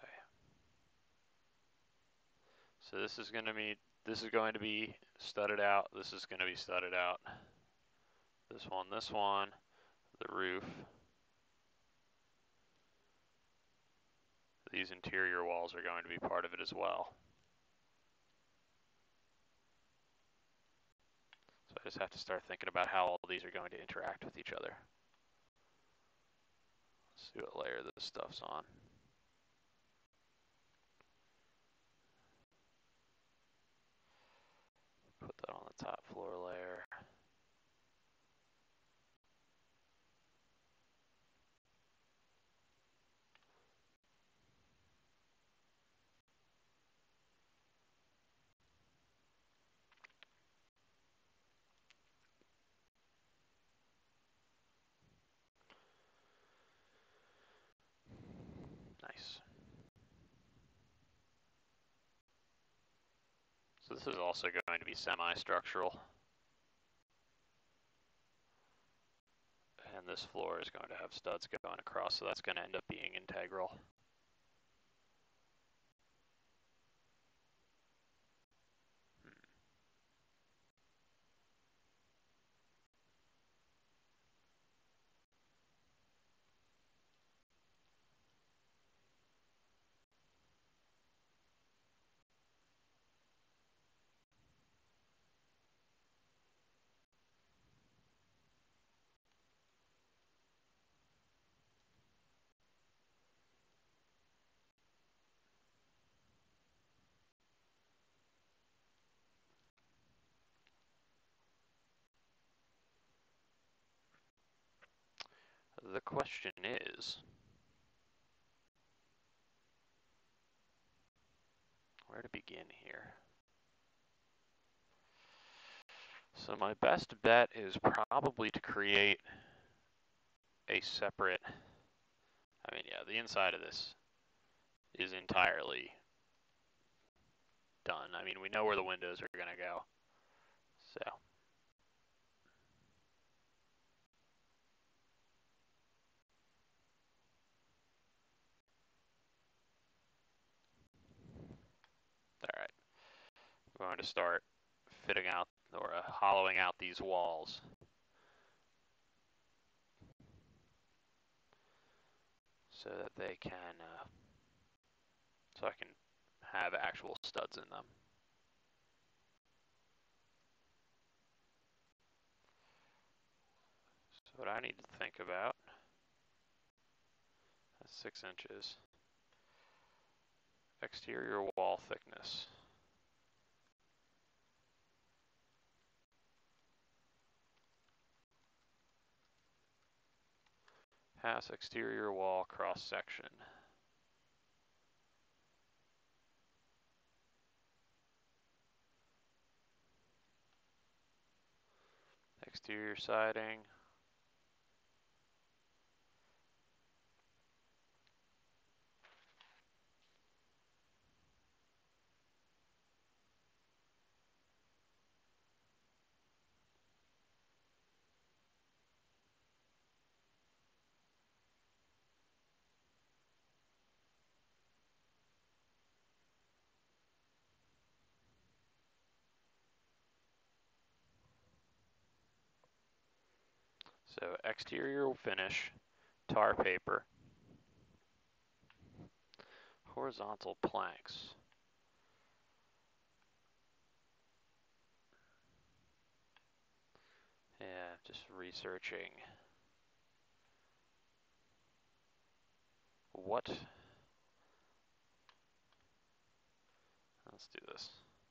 So this is going to be studded out. This is going to be studded out. This one, the roof. These interior walls are going to be part of it as well. So I just have to start thinking about how all these are going to interact with each other. Let's see what layer this stuff's on. Put that on the top floor layer. Nice. So this is also going to be semi-structural. And this floor is going to have studs going across, so that's going to end up being integral. The question is, where to begin here? So my best bet is probably to create a separate, the inside of this is entirely done. We know where the windows are going to go. So all right, I'm going to start fitting out or hollowing out these walls so that they can, so I can have actual studs in them. So what I need to think about, that's 6 inches. Exterior wall thickness. House exterior wall cross section. Exterior siding. So exterior finish, tar paper, horizontal planks. Yeah, just researching what. Let's do this.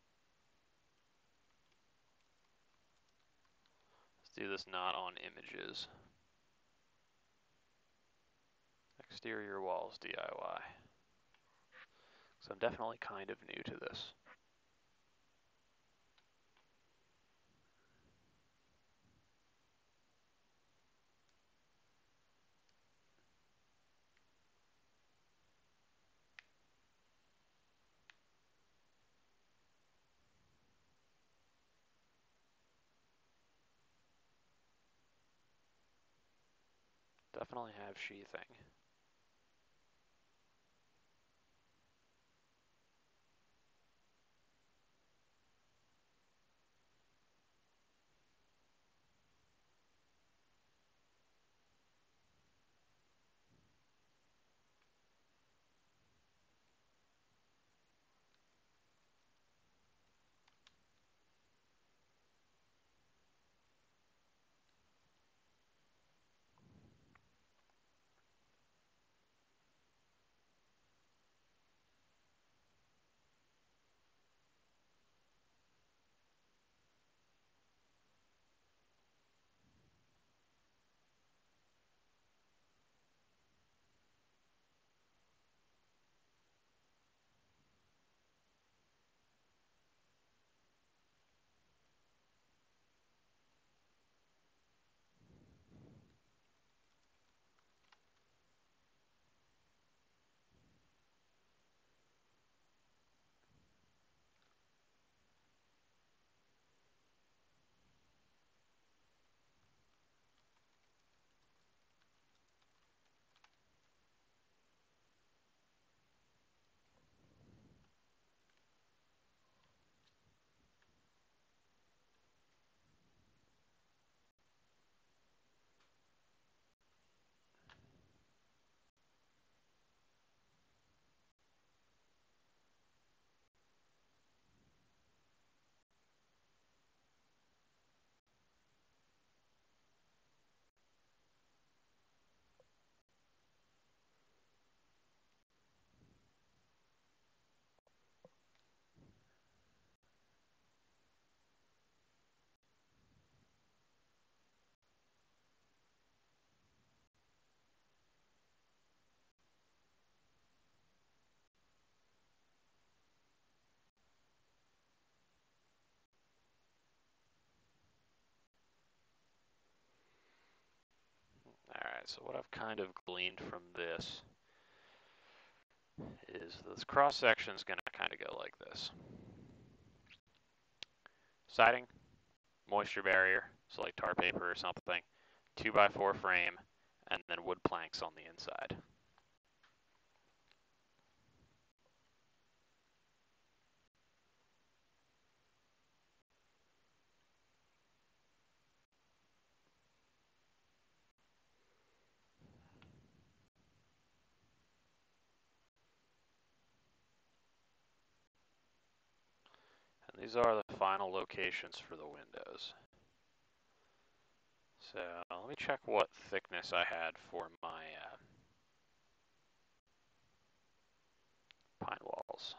Let's do this not on images. Exterior walls DIY. So I'm definitely kind of new to this. Definitely have sheathing. Alright, so what I've kind of gleaned from this is this cross section is going to kind of go like this. Siding, moisture barrier, so like tar paper or something, 2x4 frame, and then wood planks on the inside. And these are the final locations for the windows. So let me check what thickness I had for my pine walls.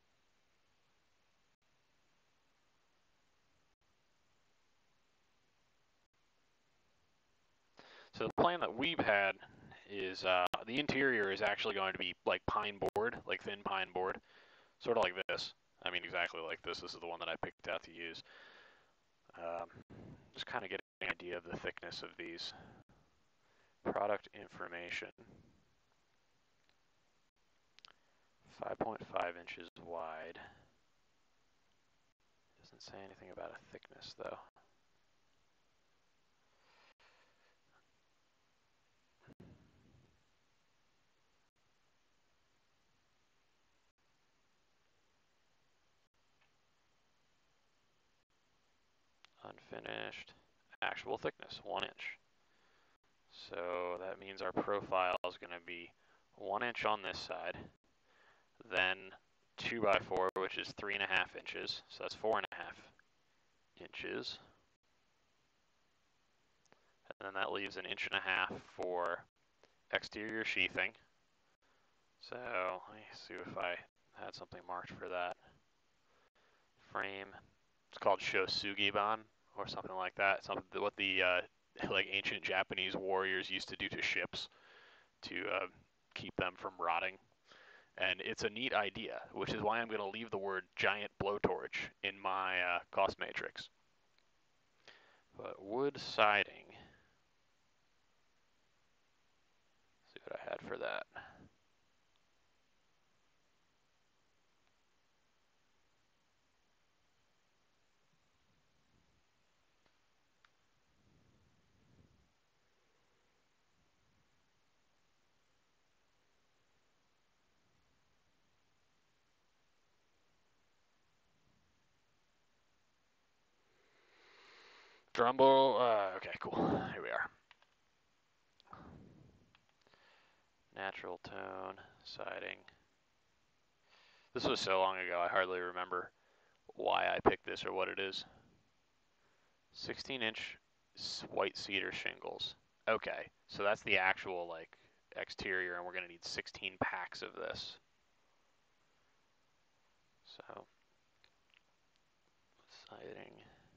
So the plan that we've had is the interior is actually going to be like pine board, like thin pine board, sort of like this. I mean, exactly like this. This is the one that I picked out to use. Just kind of getting an idea of the thickness of these. Product information. 5.5 inches wide. Doesn't say anything about a thickness though. Unfinished. Actual thickness, 1 inch. So that means our profile is going to be 1 inch on this side, then 2 by 4, which is 3.5 inches. So that's 4.5 inches. And then that leaves 1.5 inches for exterior sheathing. So let me see if I had something marked for that. Frame. It's called shosugiban or something like that. Something what the like ancient Japanese warriors used to do to ships to keep them from rotting. And it's a neat idea, which is why I'm going to leave the word giant blowtorch in my cost matrix. But wood siding, see what I had for that. Drumble, okay, cool. Here we are. Natural tone, siding. This was so long ago, I hardly remember why I picked this or what it is. 16-inch white cedar shingles. Okay, so that's the actual like exterior, and we're going to need 16 packs of this. So, siding,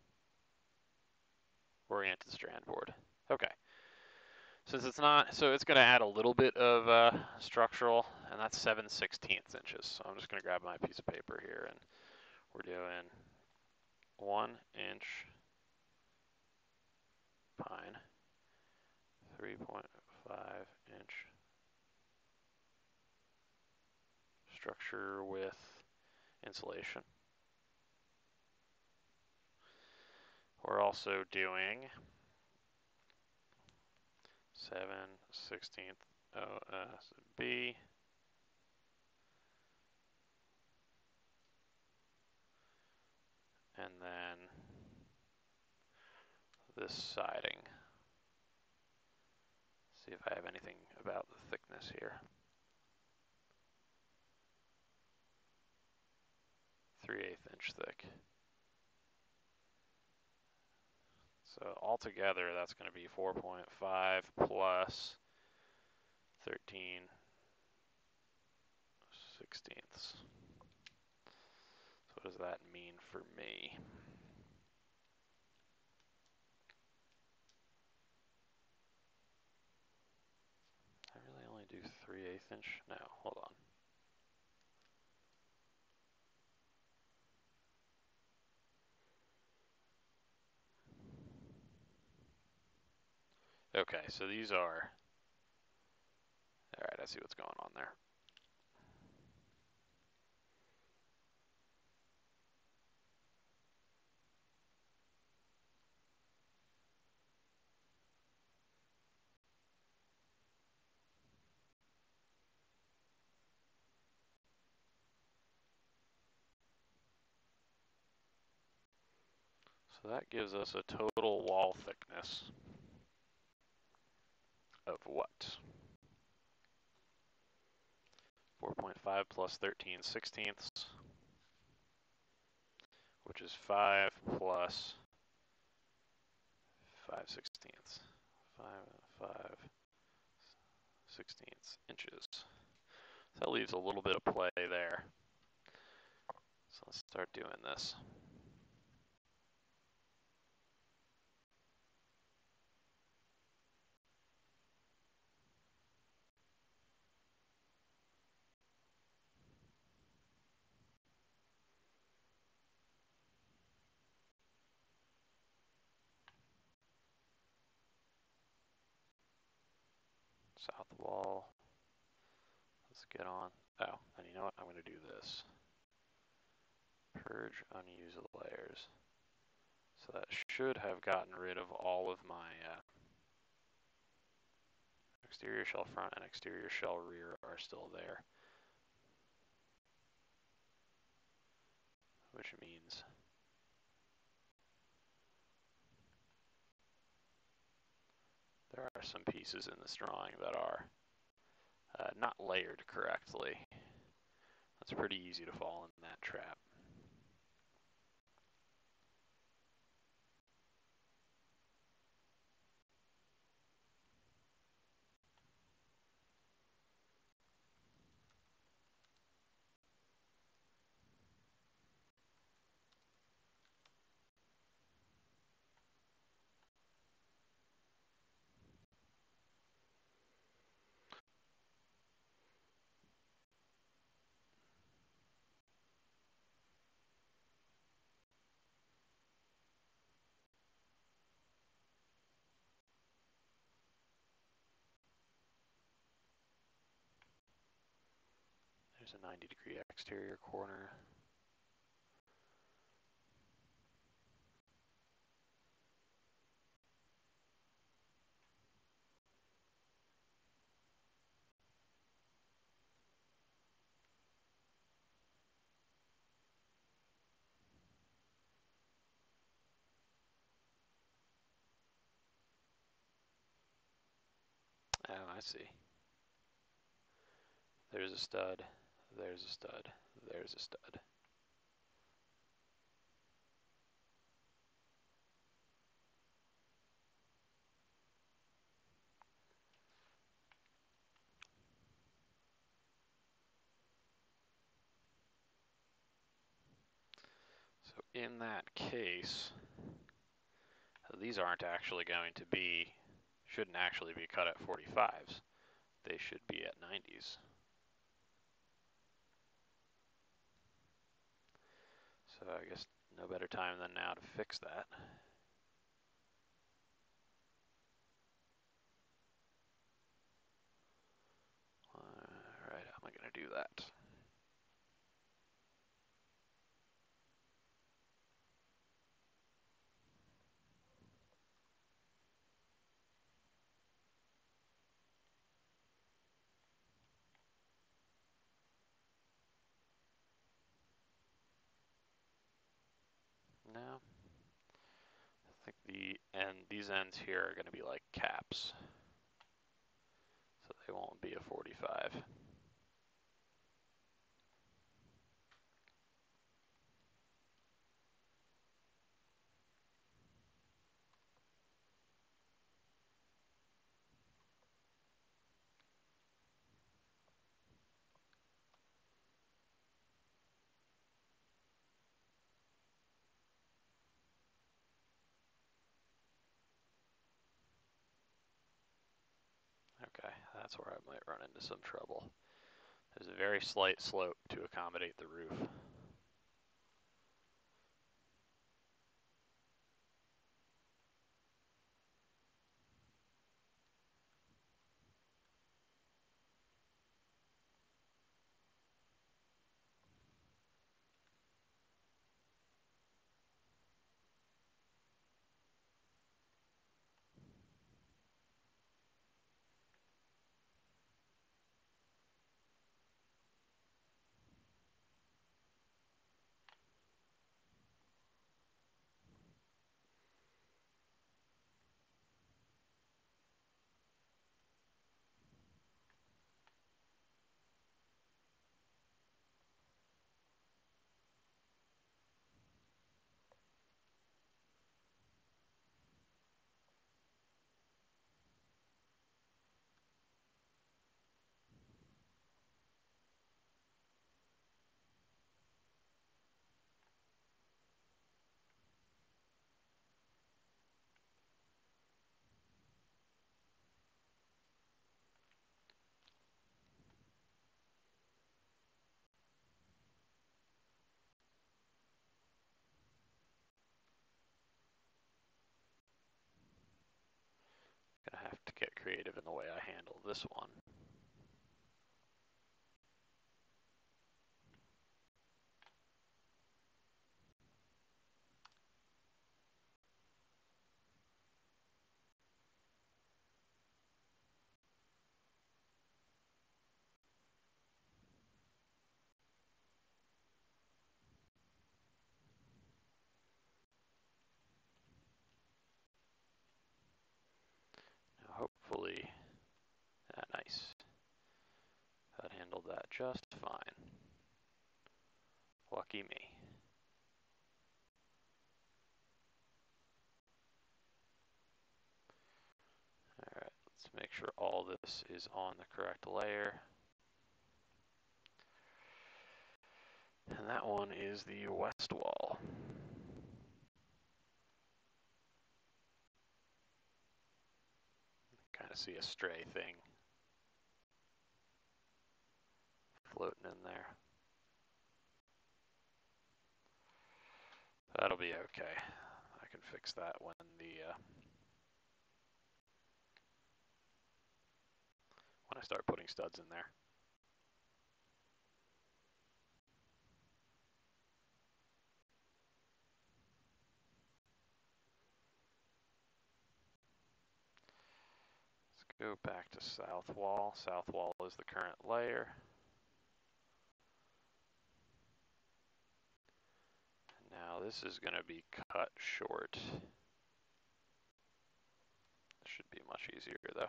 oriented strand board. Okay. Since it's not, so it's going to add a little bit of structural, and that's 7/16 inches. So I'm just going to grab my piece of paper here, and we're doing 1 inch pine, 3.5 inch structure with insulation. We're also doing 7/16 OSB. And then this siding. See if I have anything about the thickness here. 3/8 inch thick. So altogether, that's going to be 4.5 plus 13/16. So what does that mean for me? I really only do 3/8 inch? No, hold on. Okay, so these are, all right, I see what's going on there. So that gives us a total wall thickness of what? 4.5 plus 13/16, which is 5 plus 5/16. 16ths. 5 16ths inches. So that leaves a little bit of play there. So let's start doing this. South wall. Let's get on. Oh, and you know what? I'm going to do this. Purge unused layers. So that should have gotten rid of all of my exterior shell front and exterior shell rear are still there. Which means there are some pieces in this drawing that are not layered correctly. It's pretty easy to fall in that trap. There's a 90-degree exterior corner. Oh, I see. There's a stud, there's a stud, there's a stud. So in that case, these aren't actually going to be, shouldn't actually be cut at 45s. They should be at 90s. So I guess no better time than now to fix that. Alright, how am I going to do that? No. I think these ends here are going to be like caps. So they won't be a 45. Okay, that's where I might run into some trouble. There's a very slight slope to accommodate the roof. creative in the way I handle this one. Now hopefully, nice. That handled that just fine. Lucky me. Alright, let's make sure all this is on the correct layer. And that one is the west wall. Kind of see a stray thing floating in there. That'll be okay. I can fix that when I start putting studs in there. Let's go back to south wall. South wall is the current layer. Now this is going to be cut short. Should be much easier though.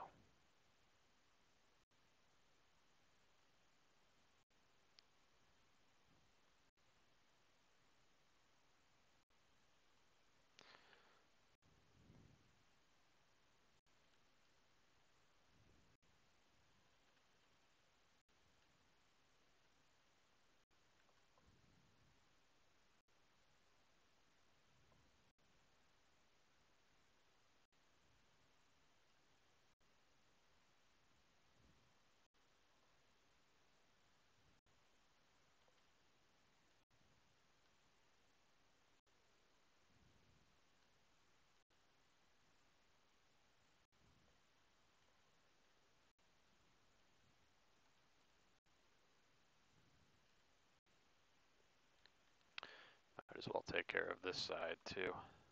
Might as well take care of this side too.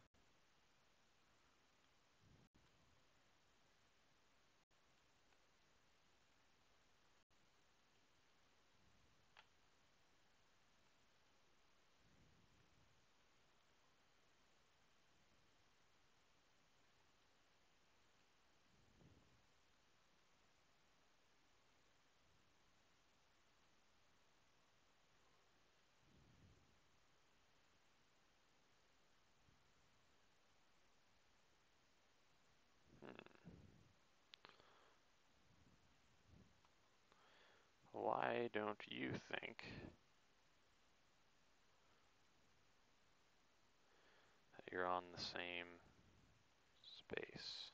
Why don't you think that you're on the same space?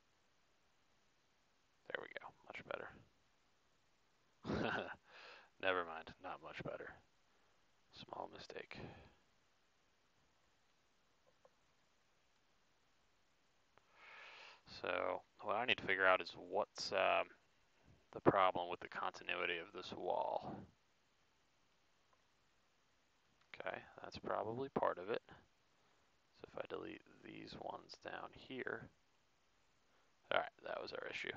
There we go, much better. Never mind, not much better. Small mistake. So what I need to figure out is what's the problem with the continuity of this wall. Okay, that's probably part of it. So if I delete these ones down here, all right, that was our issue.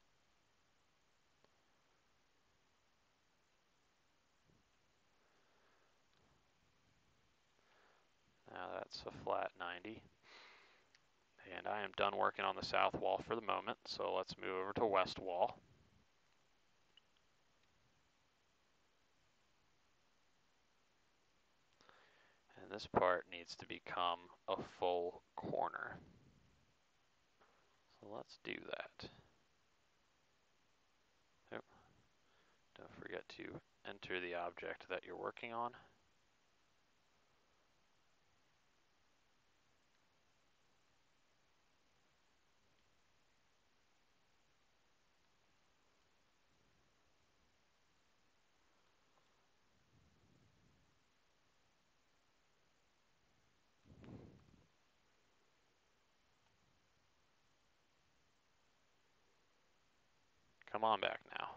Now that's a flat 90. And I am done working on the south wall for the moment, so let's move over to west wall. And this part needs to become a full corner. So let's do that. Oh, don't forget to enter the object that you're working on. Come on back now.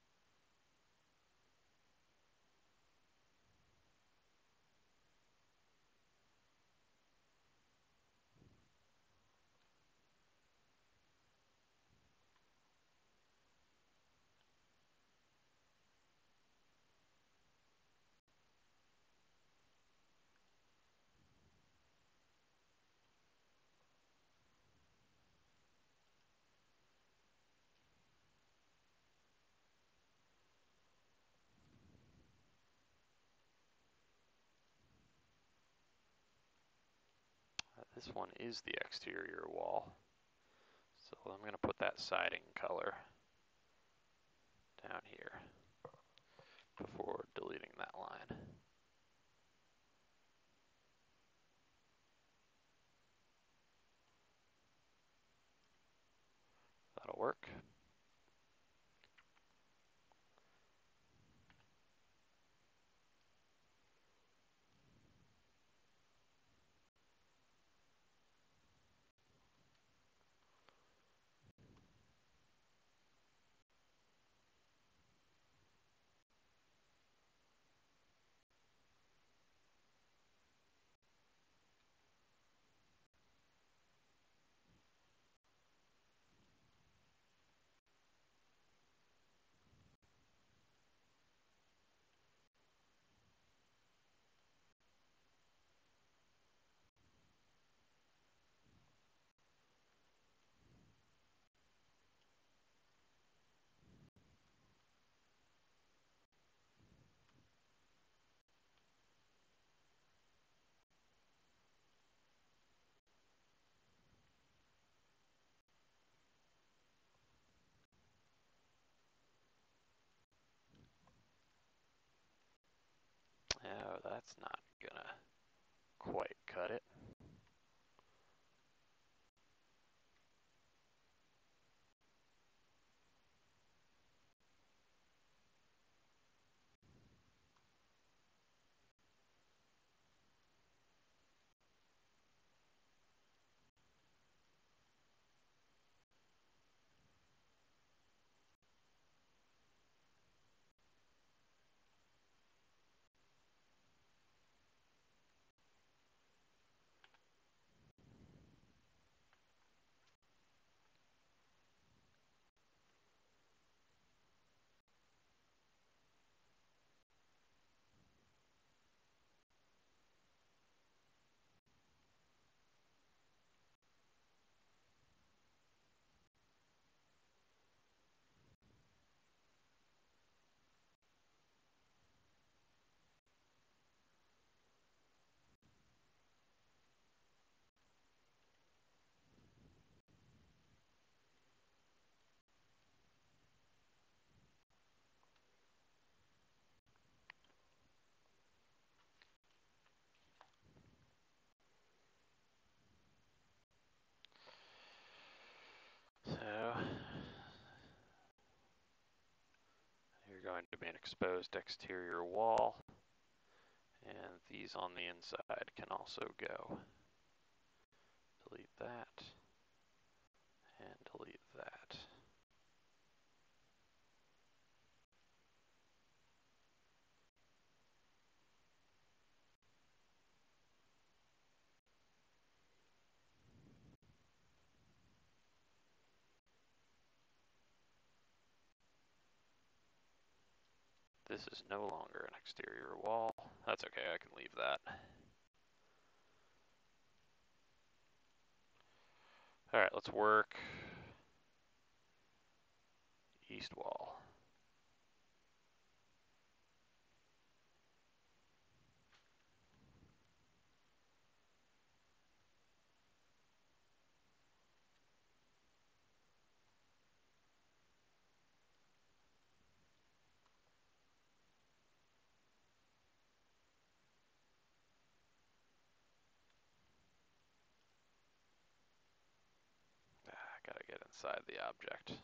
This one is the exterior wall. So I'm going to put that siding color down here before deleting that line. That'll work. Oh, that's not gonna quite cut it. So you're going to be an exposed exterior wall, and these on the inside can also go. Delete that, and delete that. This is no longer an exterior wall. That's okay, I can leave that. Alright, let's work east wall. Gotta get inside the object.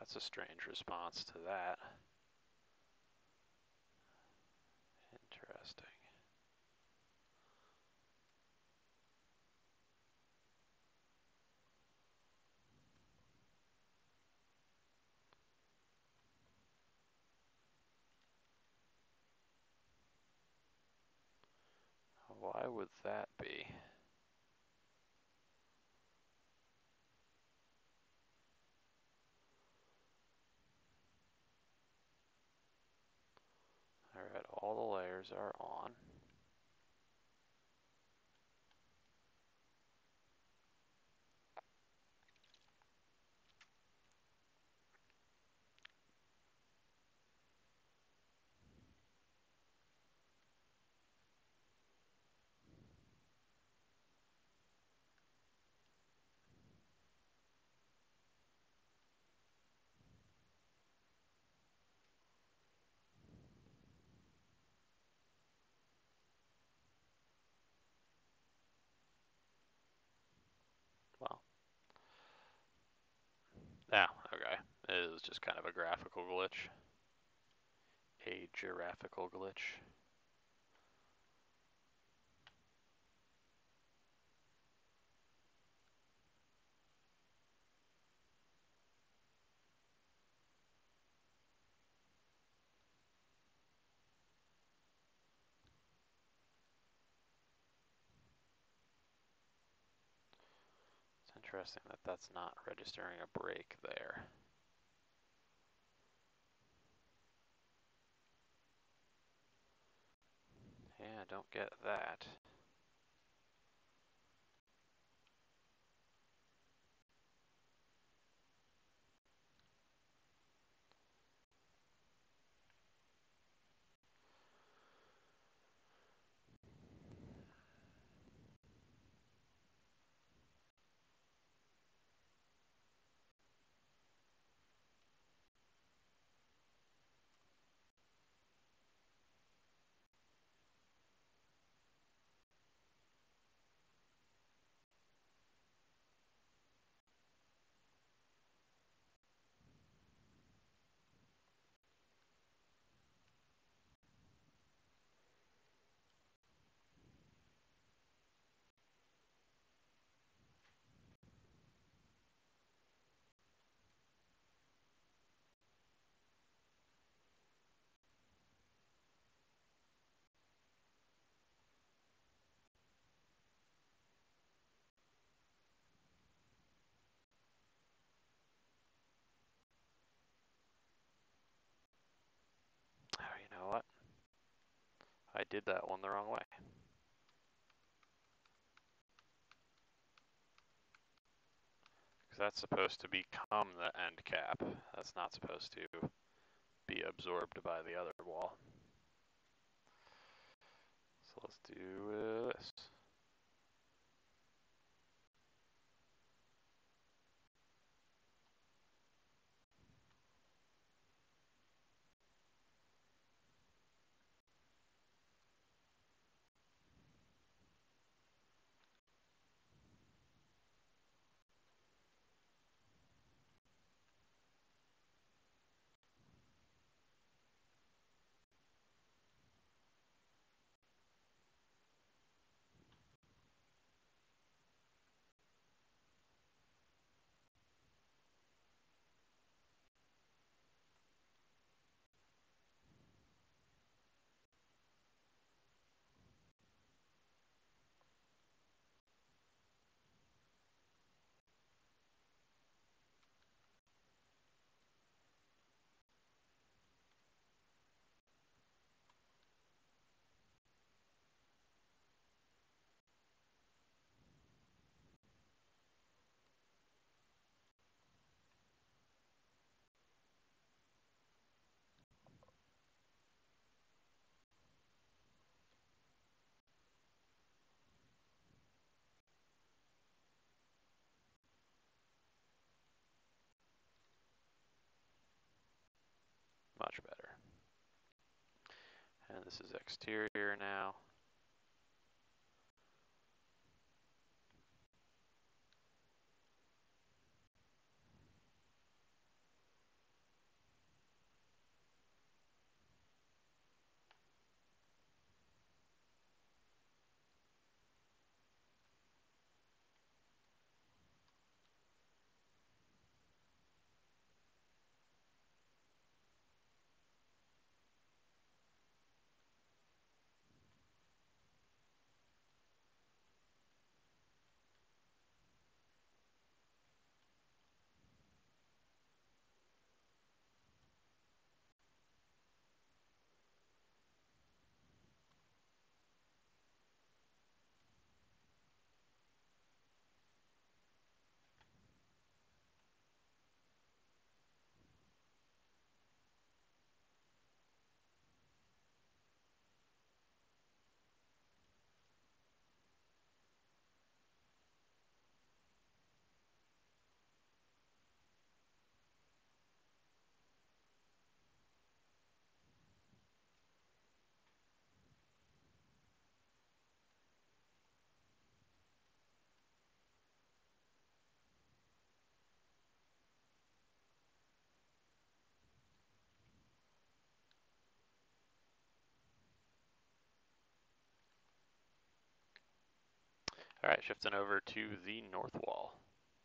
That's a strange response to that. Interesting. Why would that be? Alright, all the layers are on. Well, yeah, okay. It was just kind of a graphical glitch. A giraffical glitch. It's interesting that that's not registering a break there. Yeah, don't get that. Oh, you know what? I did that one the wrong way. Because that's supposed to become the end cap. That's not supposed to be absorbed by the other wall. So let's do this. Much better. And this is exterior now. All right, shifting over to the north wall.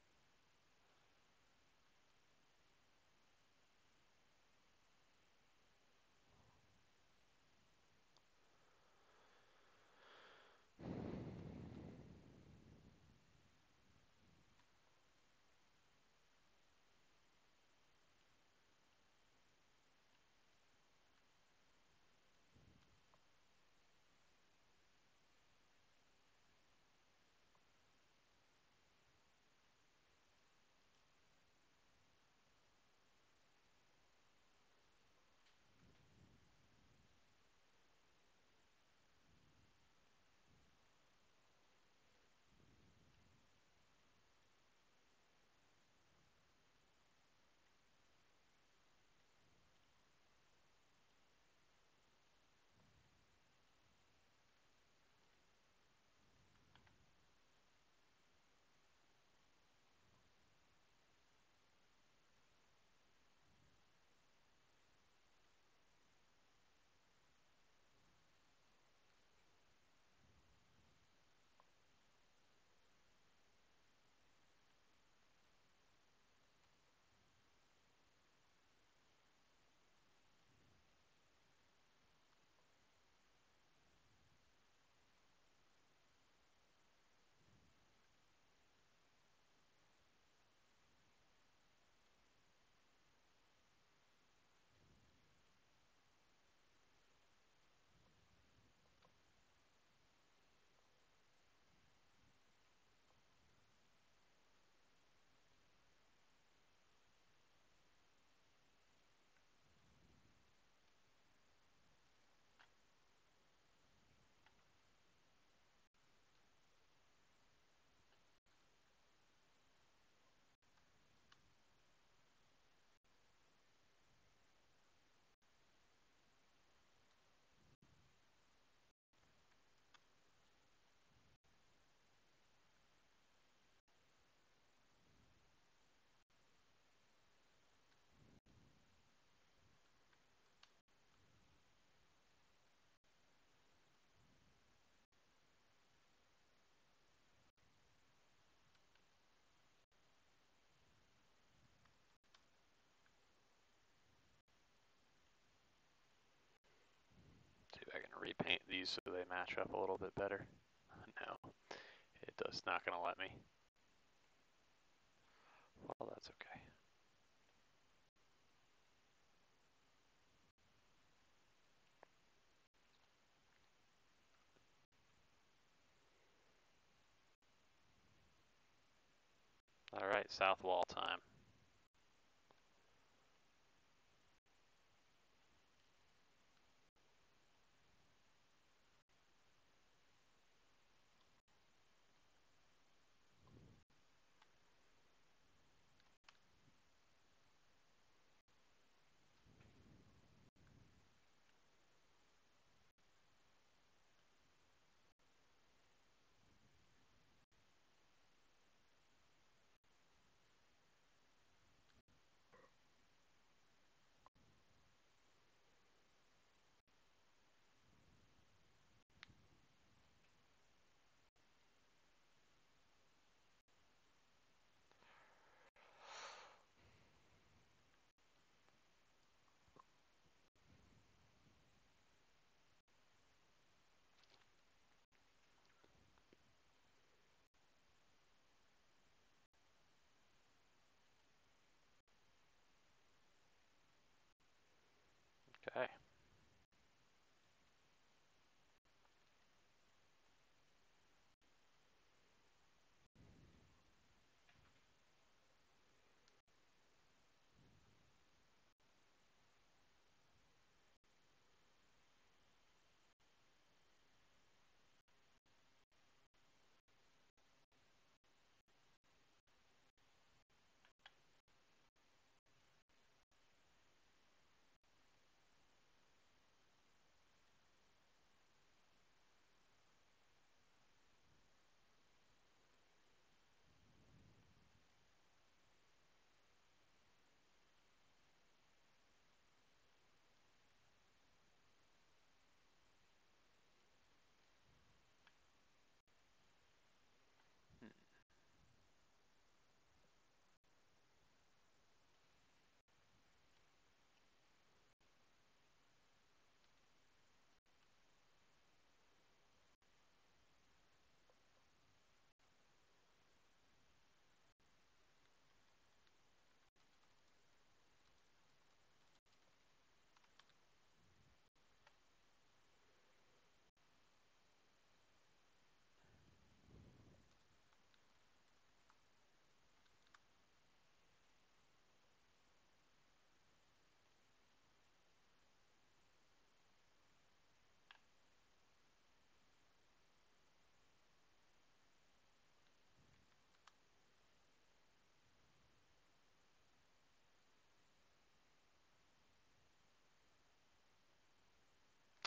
See if I can repaint these so they match up a little bit better. No, it does not going to let me. Well, that's okay. All right, south wall time.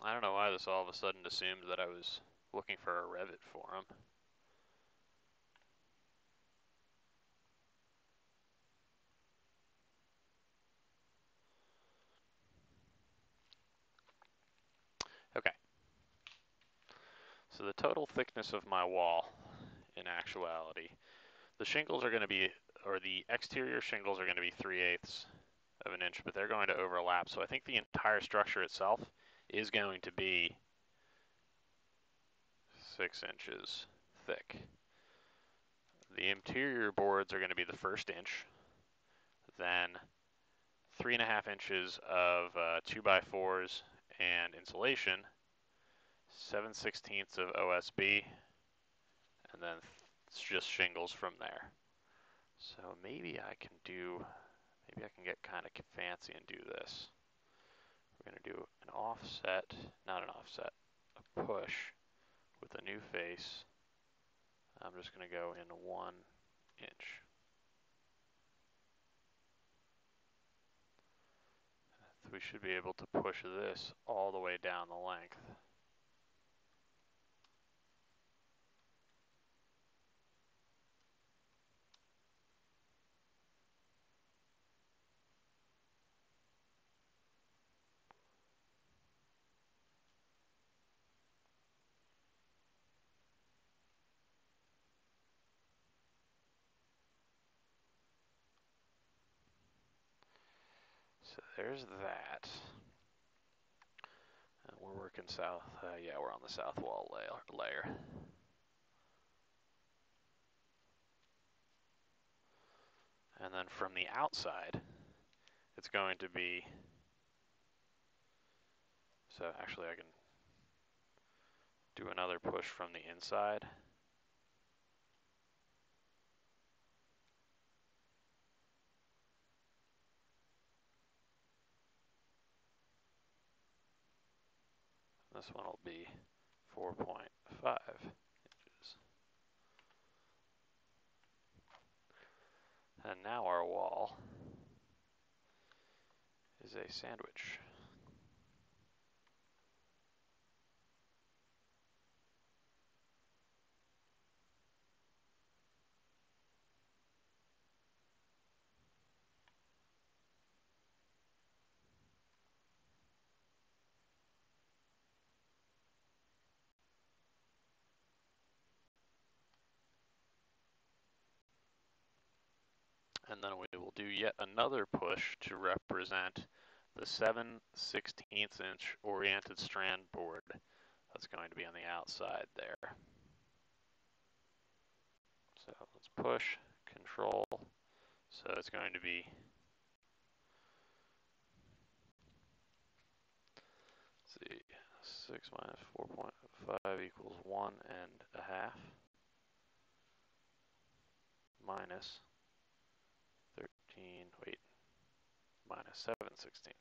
I don't know why this all of a sudden assumed that I was looking for a Revit forum. Okay. So the total thickness of my wall, in actuality, the shingles are going to be, or the exterior shingles are going to be 3/8 of an inch, but they're going to overlap. So I think the entire structure itself is going to be 6 inches thick. The interior boards are going to be the first inch, then 3.5 inches of 2x4s and insulation, 7/16 of OSB, and then it's just shingles from there. So maybe I can get kind of fancy and do this. We're going to do an offset, not an offset, a push with a new face. I'm just going to go in 1 inch. We should be able to push this all the way down the length. So there's that. And we're working south. Yeah, we're on the south wall layer. And then from the outside, it's going to be, so actually I can do another push from the inside. This one will be 4.5 inches. And now our wall is a sandwich. And then we will do yet another push to represent the 7/16 inch oriented strand board that's going to be on the outside there. So let's push, control. So it's going to be, let's see, 6 minus 4.5 equals 1.5 minus 13, wait, minus 7/16.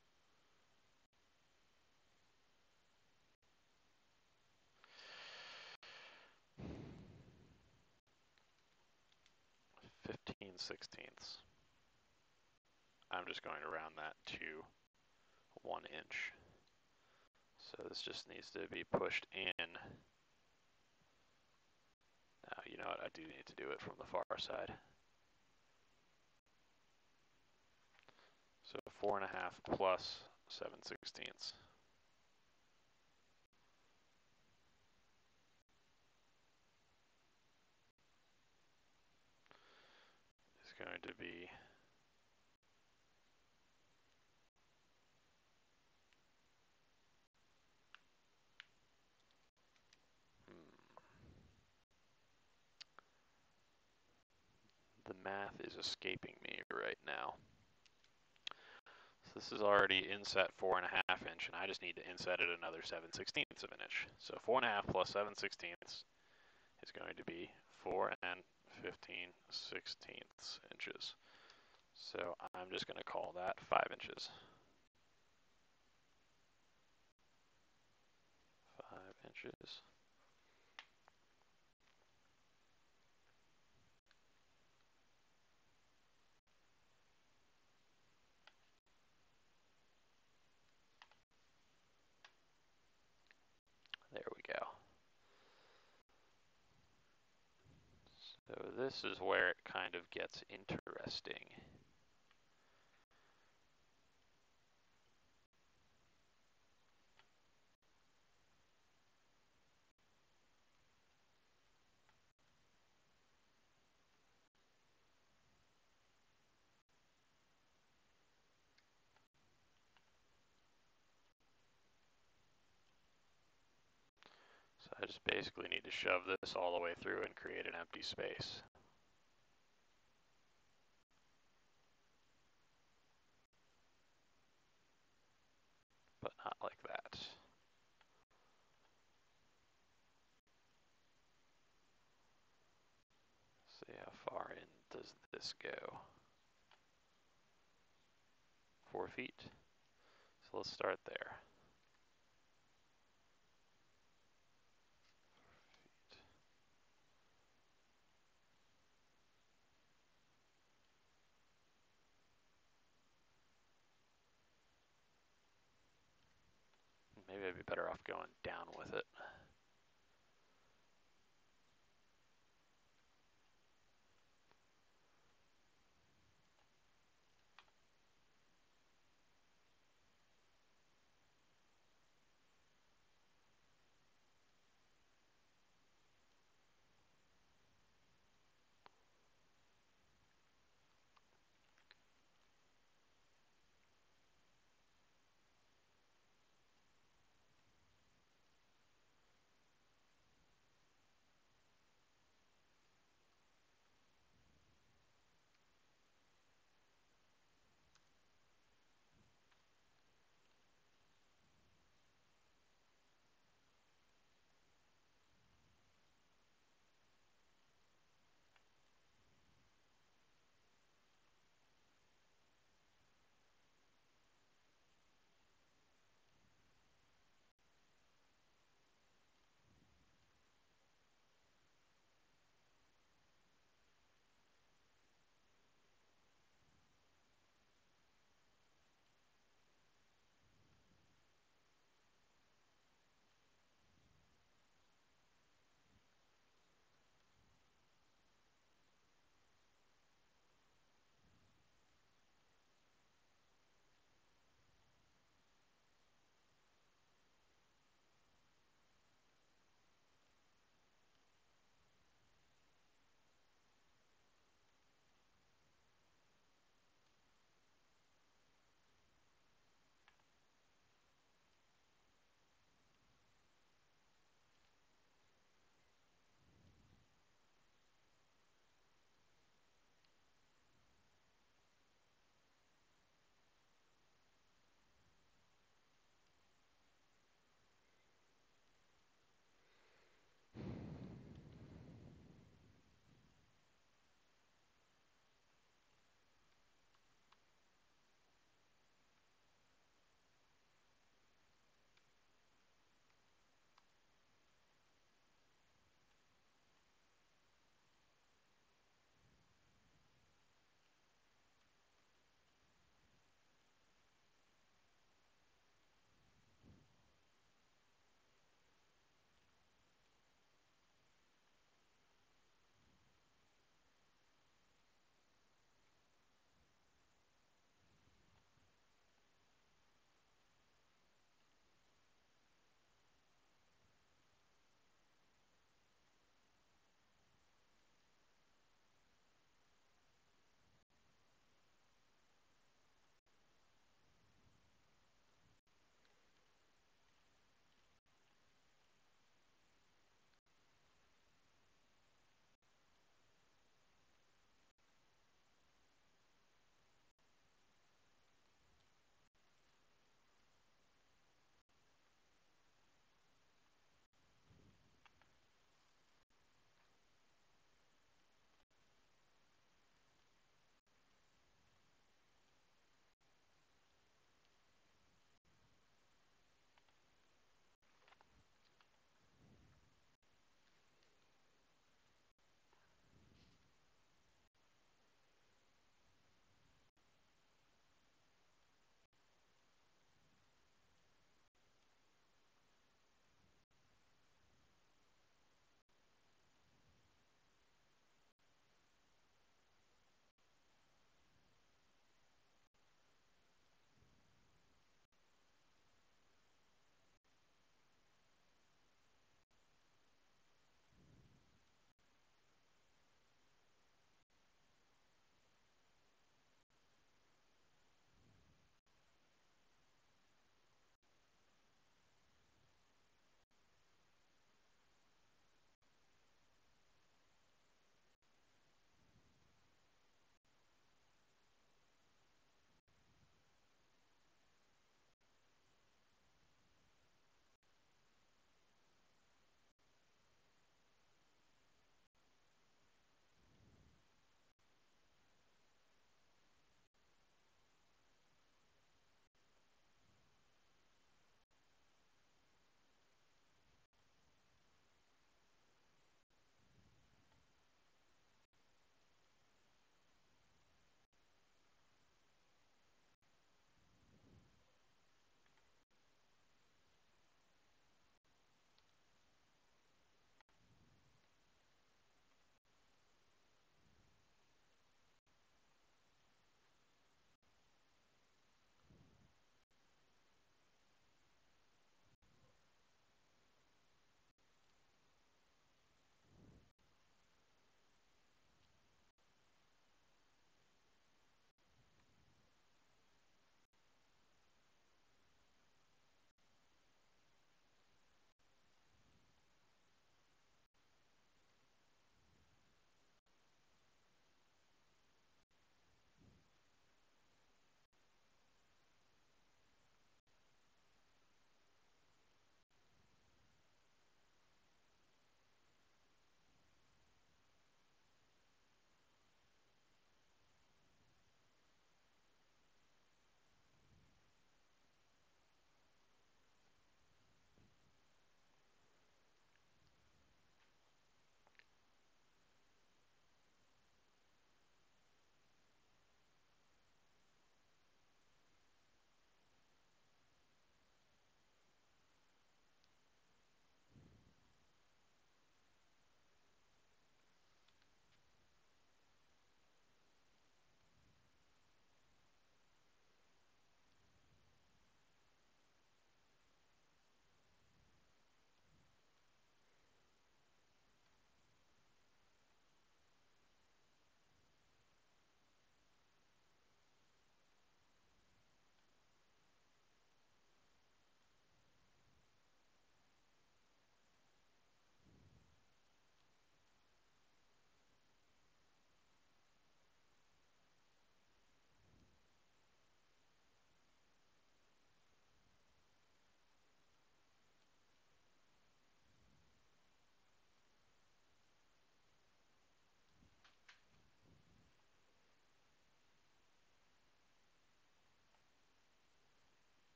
(15/16). I'm just going to round that to 1 inch. So this just needs to be pushed in. Now, you know what, I do need to do it from the far side. So 4.5 plus 7/16. Is going to be the math is escaping me right now. So this is already inset 4.5 inch, and I just need to inset it another 7/16 of an inch. So 4.5 plus 7/16 is going to be 4 and 15/16 inches. So I'm just going to call that 5 inches. 5 inches. this is where it kind of gets interesting. So I just basically need to shove this all the way through and create an empty space. But not like that. See how far in does this go? 4 feet. So let's start there. Maybe I'd be better off going down with it.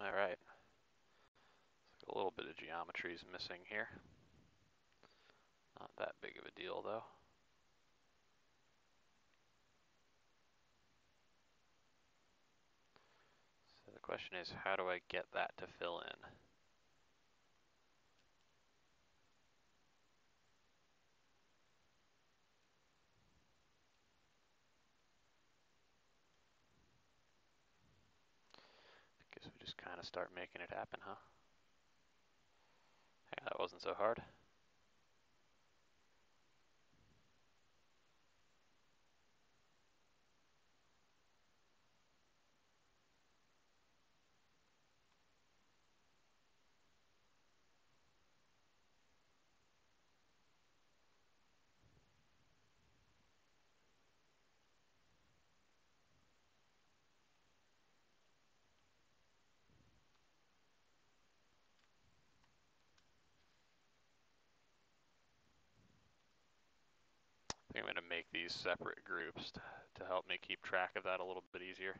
All right. A little bit of geometry is missing here. Not that big of a deal, though. So the question is, how do I get that to fill in? Guess we just kind of start making it happen, huh? Yeah, that wasn't so hard. I think I'm going to make these separate groups to help me keep track of that a little bit easier.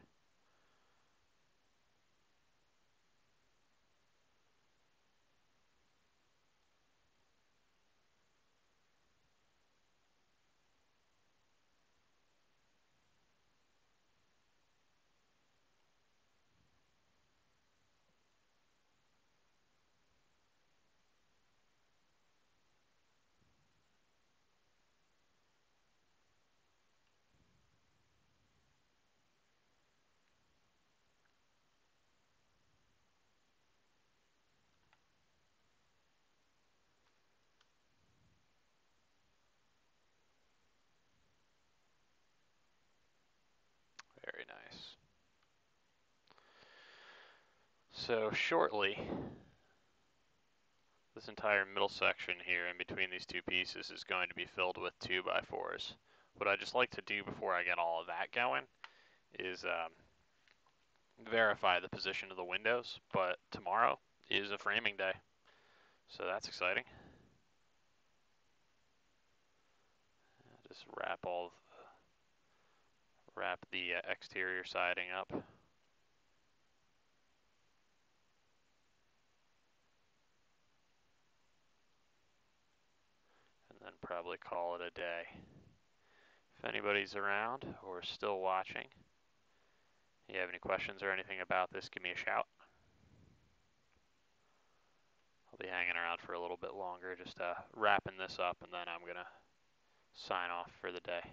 Very nice. So shortly, this entire middle section here in between these two pieces is going to be filled with 2x4s. What I just like to do before I get all of that going is verify the position of the windows, but tomorrow is a framing day, so that's exciting. Just wrap the exterior siding up. And then probably call it a day. If anybody's around or still watching, you have any questions or anything about this, give me a shout. I'll be hanging around for a little bit longer, just wrapping this up, and then I'm going to sign off for the day.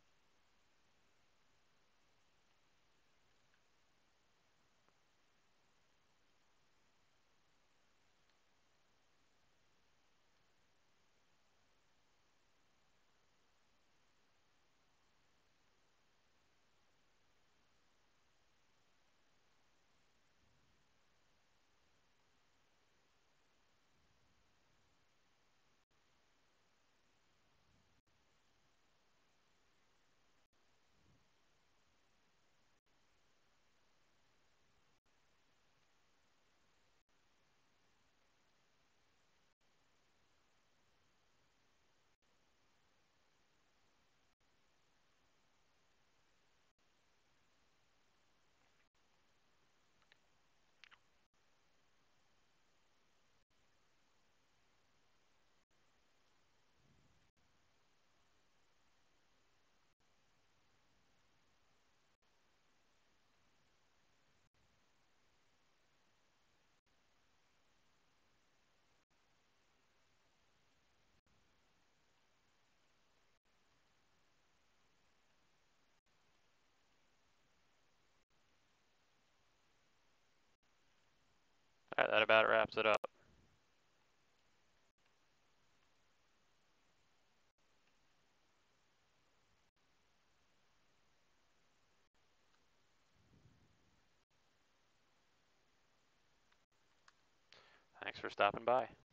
All right, that about wraps it up. Thanks for stopping by.